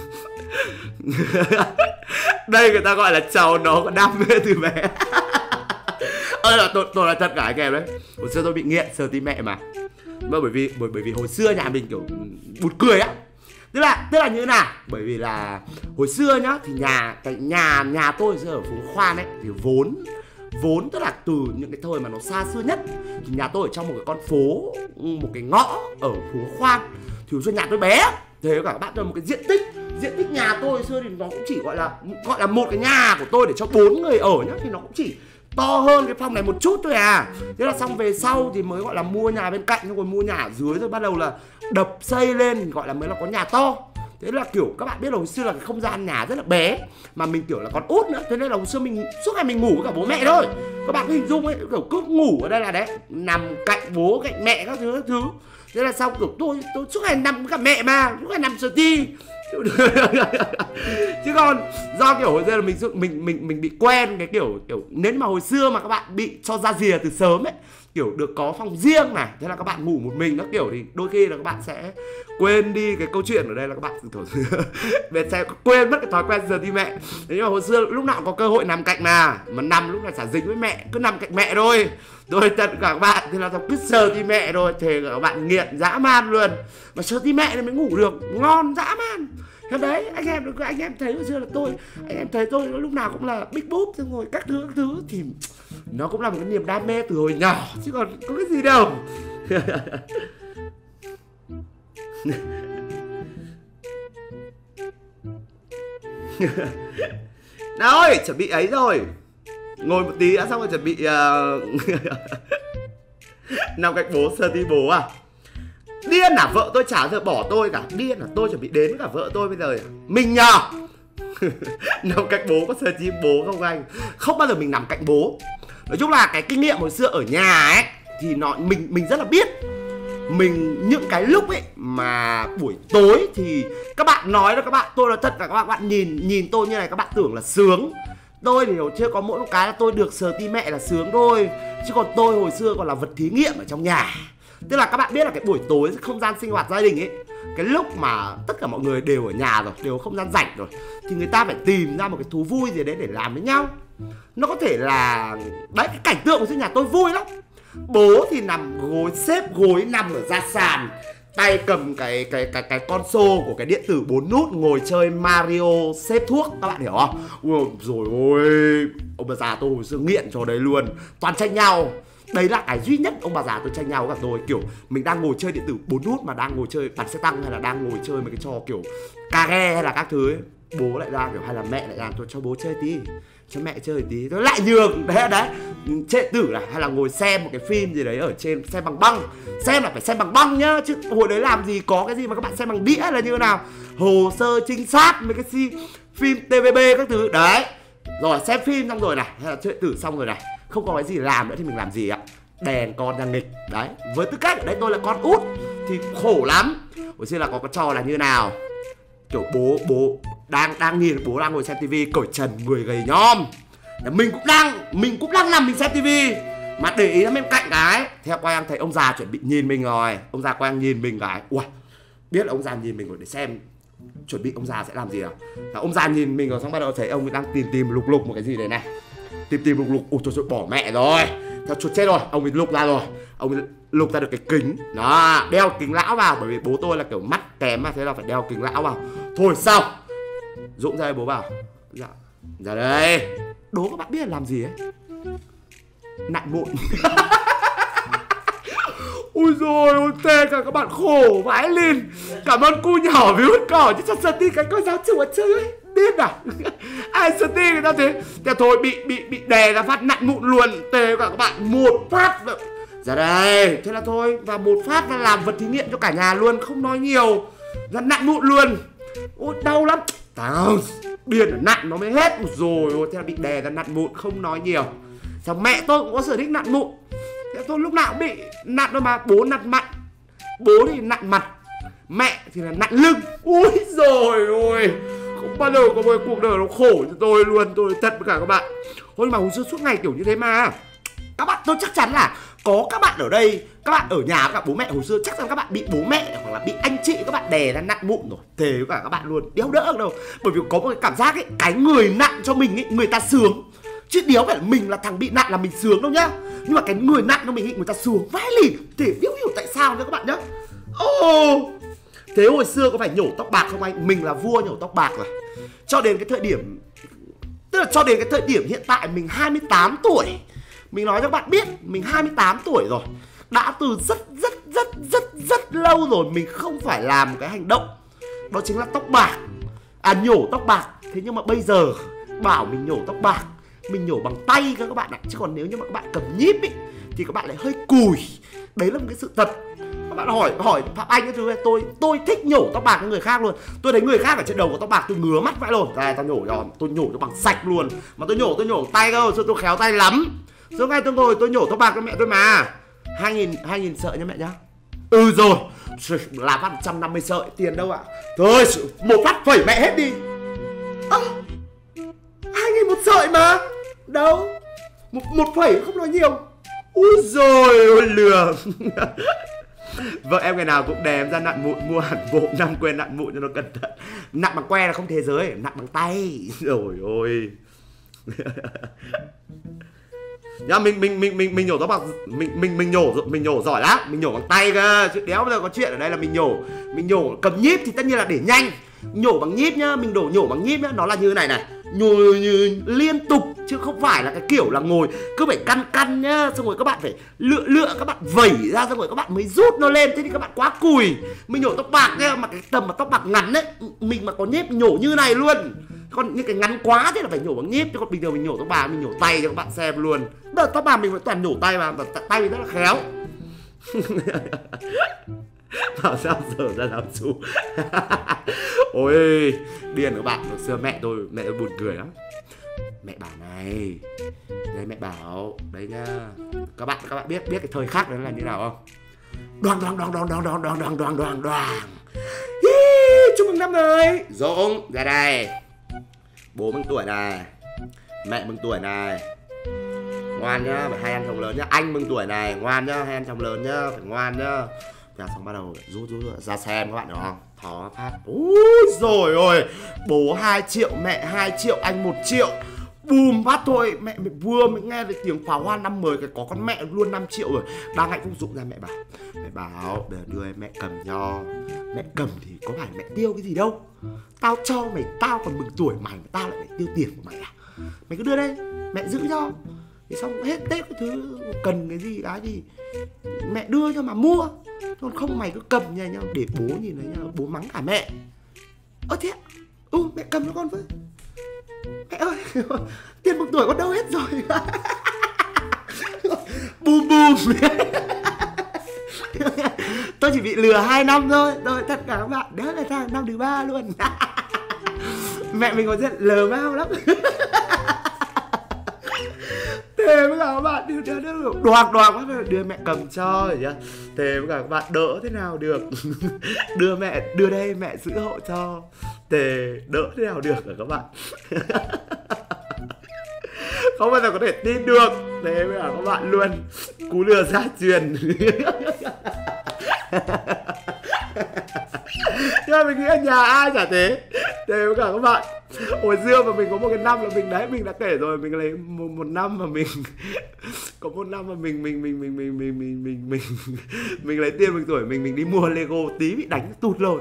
Đây người ta gọi là cháu nó có đam mê từ bé. Tôi là thật cả anh em đấy. Hồi xưa tôi bị nghiện sờ ti mẹ mà. Bởi vì hồi xưa nhà mình kiểu buồn cười á. Tức là như thế nào? Bởi vì là hồi xưa nhá thì nhà tôi ở Phú Khoan ấy thì vốn tức là từ những cái thời mà nó xa xưa nhất thì nhà tôi ở trong một cái con phố, một cái ngõ ở Phú Khoan. Thì hồi xưa nhà tôi bé. Thế cả các bạn tôi một cái diện tích nhà tôi hồi xưa thì nó cũng chỉ gọi là một cái nhà của tôi để cho 4 người ở nhá, thì nó cũng chỉ to hơn cái phòng này một chút thôi à. Thế là xong về sau thì mới gọi là mua nhà bên cạnh, rồi mua nhà ở dưới, rồi bắt đầu là đập xây lên gọi là mới là có nhà to. Thế là kiểu các bạn biết là hồi xưa là cái không gian nhà rất là bé, mà mình kiểu là con út nữa, thế nên là hồi xưa mình suốt ngày mình ngủ với cả bố mẹ thôi. Các bạn cứ hình dung ấy, kiểu cứ ngủ ở đây là đấy, nằm cạnh bố cạnh mẹ các thứ. Thế là xong kiểu tôi suốt ngày nằm với cả mẹ mà, suốt ngày nằm sờ ti. Chứ còn do kiểu hồi xưa là mình bị quen cái kiểu nếu mà hồi xưa mà các bạn bị cho ra rìa từ sớm ấy, kiểu được có phòng riêng này, thế là các bạn ngủ một mình các kiểu, thì đôi khi là các bạn sẽ quên đi cái câu chuyện ở đây là các bạn sẽ quên mất cái thói quen giờ đi mẹ. Thế nhưng mà hồi xưa lúc nào cũng có cơ hội nằm cạnh mà nằm lúc nào chả dính với mẹ, cứ nằm cạnh mẹ thôi. Tôi thật cả các bạn, thế là cứ sờ ti mẹ thôi, thề các bạn nghiện dã man luôn. Mà sờ ti mẹ thì mới ngủ được, ngon dã man. Thế đấy, anh em thấy hồi xưa là anh em thấy tôi lúc nào cũng là big boob xong rồi các thứ thì nó cũng là một cái niềm đam mê từ hồi nhỏ chứ còn có cái gì đâu. Rồi, chuẩn bị ấy rồi. Ngồi một tí đã xong rồi chuẩn bị nằm cạnh bố sơ tí bố à. Điên à, vợ tôi chả bao giờ bỏ tôi cả. Điên à, tôi chuẩn bị đến với cả vợ tôi bây giờ. Mình nhờ. Nằm cạnh bố có sơ tí bố không anh? Không bao giờ mình nằm cạnh bố. Nói chung là cái kinh nghiệm hồi xưa ở nhà ấy thì mình rất là biết. Những cái lúc ấy mà buổi tối thì các bạn nói là tôi là thật cả các bạn nhìn tôi như này các bạn tưởng là sướng. Tôi thì chưa có mỗi một cái là tôi được sờ ti mẹ là sướng thôi. Chứ còn tôi hồi xưa còn là vật thí nghiệm ở trong nhà. Tức là các bạn biết là cái buổi tối không gian sinh hoạt gia đình ấy, cái lúc mà tất cả mọi người đều ở nhà rồi, đều có không gian rảnh rồi, thì người ta phải tìm ra một cái thú vui gì đấy để làm với nhau. Nó có thể là đấy, cái cảnh tượng của nhà tôi vui lắm. Bố thì nằm xếp gối nằm ở ra sàn, tay cầm cái console của cái điện tử 4 nút, ngồi chơi Mario xếp thuốc, các bạn hiểu không? Ui rồi ôi, ông bà già tôi hồi xưa nghiện trò đấy luôn, toàn tranh nhau. Đấy là cái duy nhất ông bà già tôi tranh nhau với cả tôi, kiểu mình đang ngồi chơi điện tử 4 nút mà đang ngồi chơi bắn xe tăng, hay là đang ngồi chơi mấy cái trò kiểu cà ghe hay là các thứ ấy. Bố lại ra kiểu, hay là mẹ lại ra, tôi cho bố chơi tí, cho mẹ chơi tí, tôi lại nhường. Đấy chơi tử này, hay là ngồi xem một cái phim gì đấy ở trên, xem bằng băng. Xem là phải xem bằng băng nhá, chứ hồi đấy làm gì có cái gì mà các bạn xem bằng đĩa là như thế nào. Hồ sơ trinh sát, mấy cái phim TVB các thứ. Đấy, rồi xem phim xong rồi này, hay là chơi tử xong rồi này, không có cái gì làm nữa thì mình làm gì ạ? Đèn con ra nghịch. Đấy, với tư cách ở đây tôi là con út thì khổ lắm. Hồi xưa là có cái trò là như nào, kiểu bố đang nhìn bố đang ngồi xem tivi cởi trần, người gầy nhom. Mình cũng đang nằm mình xem tivi, mà để ý bên cạnh cái theo quay thấy ông già chuẩn bị nhìn mình rồi. Ông già quay nhìn mình cái, ui, biết là ông già nhìn mình rồi, để xem chuẩn bị ông già sẽ làm gì nào. Ông già nhìn mình rồi xong bắt đầu thấy ông đang tìm lục một cái gì đấy này, tìm lục. Ui trời ơi, bỏ mẹ rồi, thật chuột chết rồi. Ông ấy lục ra rồi, ông ấy lục ra được cái kính đó, đeo kính lão vào, bởi vì bố tôi là kiểu mắt kém mà, thế là phải đeo kính lão vào. Thôi xong, Dũng ra đây, bố bảo dạ ra đây. Đố các bạn biết là làm gì ấy? Nặn mụn. Ui rồi ôi tê cả các bạn, khổ vãi lên. Cảm ơn cu nhỏ vì hút cỏ chứ thật đi cái cô giáo chủ ở chơi ấy. Điên à. Ai sơ ti người ta thế. Thế thôi bị đè ra phát nặn mụn luôn. Tê cả các bạn, một phát ra đây. Thế là thôi, và một phát là làm vật thí nghiệm cho cả nhà luôn, không nói nhiều. Ra nặn mụn luôn. Ôi đau lắm. Tao điên là nặn nó mới hết. Rồi ôi thế là bị đè ra nặn mụn, không nói nhiều. Xong mẹ tôi cũng có sở thích nặn mụn. Thế tôi lúc nào cũng bị nặn thôi mà. Bố nặn mặt, bố thì nặn mặt, mẹ thì là nặn lưng. Ui rồi ôi, không bao giờ có một cuộc đời nó khổ cho tôi luôn. Tôi thật với cả các bạn. Ôi mà hồi xưa suốt ngày kiểu như thế mà. Các bạn tôi chắc chắn là có các bạn ở đây, các bạn ở nhà với cả bố mẹ hồi xưa chắc chắn các bạn bị bố mẹ hoặc là bị anh chị các bạn đè ra nặn mụn rồi. Thề với cả các bạn luôn, đéo đỡ được đâu. Bởi vì có một cái cảm giác ấy, cái người nặn cho mình ấy, người ta sướng. Chứ đéo phải là mình là thằng bị nặn là mình sướng đâu nhá. Nhưng mà cái người nặn cho mình ấy, người ta sướng vãi lìn. Thì đéo hiểu tại sao nữa các bạn nhá. Thế hồi xưa có phải nhổ tóc bạc không anh? Mình là vua nhổ tóc bạc rồi. Cho đến cái thời điểm, tức là cho đến cái thời điểm hiện tại mình 28 tuổi. Mình nói cho các bạn biết, mình 28 tuổi rồi. Đã từ rất lâu rồi mình không phải làm một cái hành động, đó chính là tóc bạc. À, nhổ tóc bạc. Thế nhưng mà bây giờ bảo mình nhổ tóc bạc, mình nhổ bằng tay các bạn ạ. Chứ còn nếu như mà các bạn cầm nhíp ý, thì các bạn lại hơi cùi. Đấy là một cái sự thật. Các bạn hỏi Phạm Anh cái thứ này, tôi thích nhổ tóc bạc với người khác luôn. Tôi thấy người khác ở trên đầu có tóc bạc tôi ngứa mắt vãi luôn. Đây tao nhổ cho, tôi nhổ cho bằng sạch luôn. Mà tôi nhổ bằng tay cơ, tôi khéo tay lắm. Rồi ngay tôi ngồi tôi nhổ tóc bạc cho mẹ tôi mà. 2.000 sợi nha mẹ nhá. Ừ rồi, là phát 150 sợi, tiền đâu ạ? Thôi, một phát phẩy mẹ hết đi. 2.000 một sợi mà. Đâu, một phẩy không nói nhiều. Úi rồi ôi lừa. Vợ em ngày nào cũng đè em ra nặn mụn, mua hẳn bộ 5 que nặn mụn cho nó cẩn thận. Nặn bằng que là không thế giới, nặn bằng tay. Rồi ôi. Nhá, mình nhổ tóc bạc, mình nhổ giỏi lắm, mình nhổ bằng tay cơ, chứ đéo bao giờ có chuyện ở đây là mình nhổ cầm nhíp thì tất nhiên là để nhanh. Nhổ bằng nhíp nhá, mình nhổ bằng nhíp nhá, nó là như này, nhổ liên tục chứ không phải là cái kiểu là ngồi cứ phải căn nhá, xong rồi các bạn phải lựa các bạn vẩy ra xong rồi các bạn mới rút nó lên, thế thì các bạn quá cùi. Mình nhổ tóc bạc nhá, mà cái tầm mà tóc bạc ngắn ấy, mình mà có nhíp nhổ như này luôn. Còn những cái ngắn quá thế là phải nhổ bằng nhíp, chứ còn bình thường mình nhổ tóc bạc mình nhổ tay cho các bạn xem luôn. Đợt tóc bạc mình vẫn toàn nhổ tay mà tay mình rất là khéo. Bảo sao giờ ra làm chú. Ôi điên các bạn, hồi xưa mẹ tôi buồn cười lắm. Mẹ bảo này, đây mẹ bảo đấy nhá, các bạn biết cái thời khắc đó là như nào không? Đoàng. Chúc mừng năm mới. Dũng ra đây, bố mừng tuổi này, mẹ mừng tuổi này, ngoan nhá, phải hay ăn chồng lớn nhá. Anh mừng tuổi này, ngoan nhá, hay ăn chồng lớn nhá, phải ngoan nhá. Và xong bắt đầu rút ra xem các bạn hiểu không? Thó phát. Úi rồi ôi, bố 2 triệu, mẹ 2 triệu, anh 1 triệu. Bùm phát thôi, mẹ vừa mới nghe được tiếng pháo hoa năm mới, cái có con mẹ luôn 5 triệu rồi. Đang hạnh phúc. Dũng ra mẹ bảo để đưa em mẹ cầm cho. Mẹ cầm thì có phải mẹ tiêu cái gì đâu. Tao cho mày, tao còn mừng tuổi mày mà tao lại phải tiêu tiền của mày à? Mày cứ đưa đây, mẹ giữ cho. Thì xong hết Tết cái thứ cần cái gì mẹ đưa cho mà mua. Còn không mày cứ cầm nha để bố nhìn thấy nha, bố mắng cả mẹ. Thế ạ? Mẹ cầm cho con với. Mẹ ơi, tiền mừng tuổi con đâu hết rồi. Bùm. Tôi chỉ bị lừa 2 năm thôi. Rồi tất cả các bạn, đó là thằng năm thứ 3 luôn. Mẹ mình còn rất lờ mau lắm. Thế với cả các bạn đoàng quá, đưa mẹ cầm cho rồi nhá. Thế với cả các bạn đỡ thế nào được. Đưa đây mẹ giữ hộ cho. Thế đỡ thế nào được hả các bạn. Không bao giờ có thể tin được. Thế với cả các bạn luôn, cú lừa gia truyền. Nhưng mà mình nghĩ ở nhà ai chả thế. Thế với cả các bạn, hồi xưa mà mình có một cái năm là mình đã kể rồi, mình lấy một năm mà mình có một năm mà mình lấy tiền mừng tuổi mình đi mua Lego tí bị đánh tụt lồn.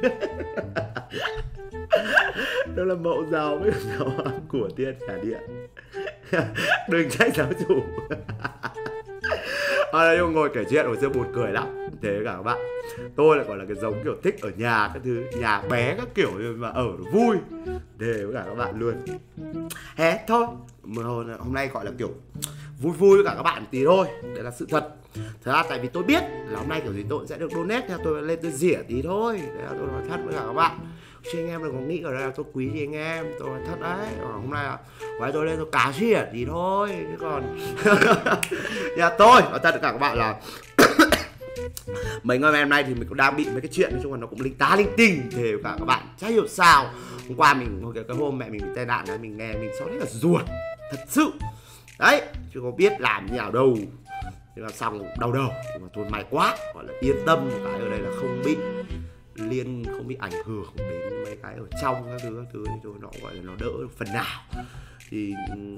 Đó là mậu giàu với giàu của tiền trả điện. Đừng trách giáo chủ. Ngồi kể chuyện hồi xưa buồn cười lắm. Thế cả các bạn, tôi lại gọi là cái giống kiểu thích ở nhà các thứ, nhà bé các kiểu mà ở vui. Thế với cả các bạn luôn. Hè thôi, hôm nay gọi là kiểu vui vui với cả các bạn tí thôi. Đấy là sự thật. Thật ra tại vì tôi biết là hôm nay kiểu gì tôi cũng sẽ được donate, theo tôi lên tôi rỉa tí thôi. Đấy là tôi nói thật với cả các bạn. Chứ anh em đừng có nghĩ ở đây là tôi quý gì anh em, tôi nói thật đấy. Hôm nay là ngoài tôi lên tôi cá rỉa tí thôi, chứ còn nhà tôi nói thật với cả các bạn là mấy ngày hôm nay thì mình cũng đang bị mấy cái chuyện, nói chung là nó cũng linh tá linh tinh. Thì cả các bạn chả hiểu sao hôm qua mình cái hôm mẹ mình bị tai nạn đấy, mình nghe mình xót hết cả ruột thật sự đấy, chứ có biết làm như nào đâu. Nhưng mà xong đau đầu, nhưng mà thôi may quá, gọi là yên tâm một cái ở đây là không bị ảnh hưởng đến mấy cái ở trong các thứ thì nó gọi là nó đỡ được phần nào thì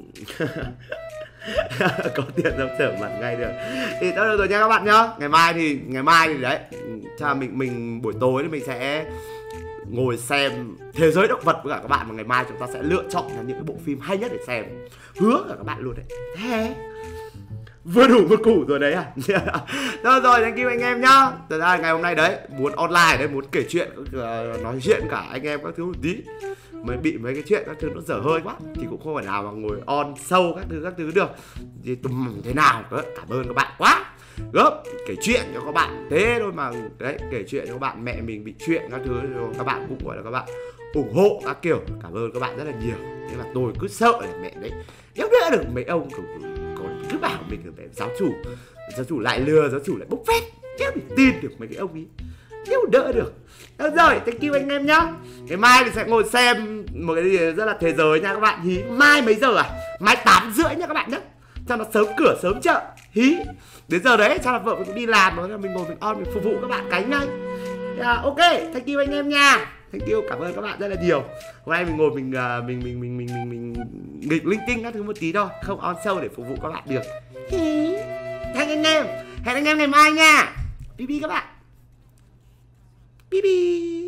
có tiền đâu trở mặt ngay được. Thì tốt được rồi nha các bạn nhá. Ngày mai thì đấy, cha mình buổi tối thì mình sẽ ngồi xem Thế giới động vật với cả các bạn, và ngày mai chúng ta sẽ lựa chọn là những cái bộ phim hay nhất để xem, hứa cả các bạn luôn đấy. Thế vừa đủ vừa củ rồi đấy à. Thôi rồi, thank you anh em nhá. Thật ra ngày hôm nay đấy muốn online đấy, muốn kể chuyện, nói chuyện cả anh em các thứ một tí, mới bị mấy cái chuyện các thứ nó dở hơi quá thì cũng không phải nào mà ngồi on sâu các thứ được. Thì tùm thế nào cảm ơn các bạn quá. Gớp kể chuyện cho các bạn thế thôi mà đấy, kể chuyện cho các bạn, mẹ mình bị chuyện các thứ các bạn cũng gọi là các bạn ủng hộ các kiểu, cảm ơn các bạn rất là nhiều. Thế mà tôi cứ sợ là mẹ đấy đéo đỡ được mấy ông còn cứ bảo mình là giáo chủ lại lừa, giáo chủ lại bốc phét, đéo mình tin được mấy cái ông ấy, đéo đỡ được. Được rồi, thank you anh em nhá. Ngày mai thì sẽ ngồi xem một cái gì rất là thế giới nha các bạn. Hí mai mấy giờ à? Mai 8:30 nha các bạn nhé, cho nó sớm cửa sớm chợ. Hí đến giờ đấy chắc là vợ mình cũng đi làm rồi, mình ngồi mình on mình phục vụ các bạn cái ngay. Ok, thank you anh em nha. Thank you, cảm ơn các bạn rất là nhiều. Hôm nay mình ngồi mình nghịch linh tinh các thứ một tí thôi, không on show để phục vụ các bạn được. Hẹn anh em ngày mai nha. Bye bye các bạn. Bye bye.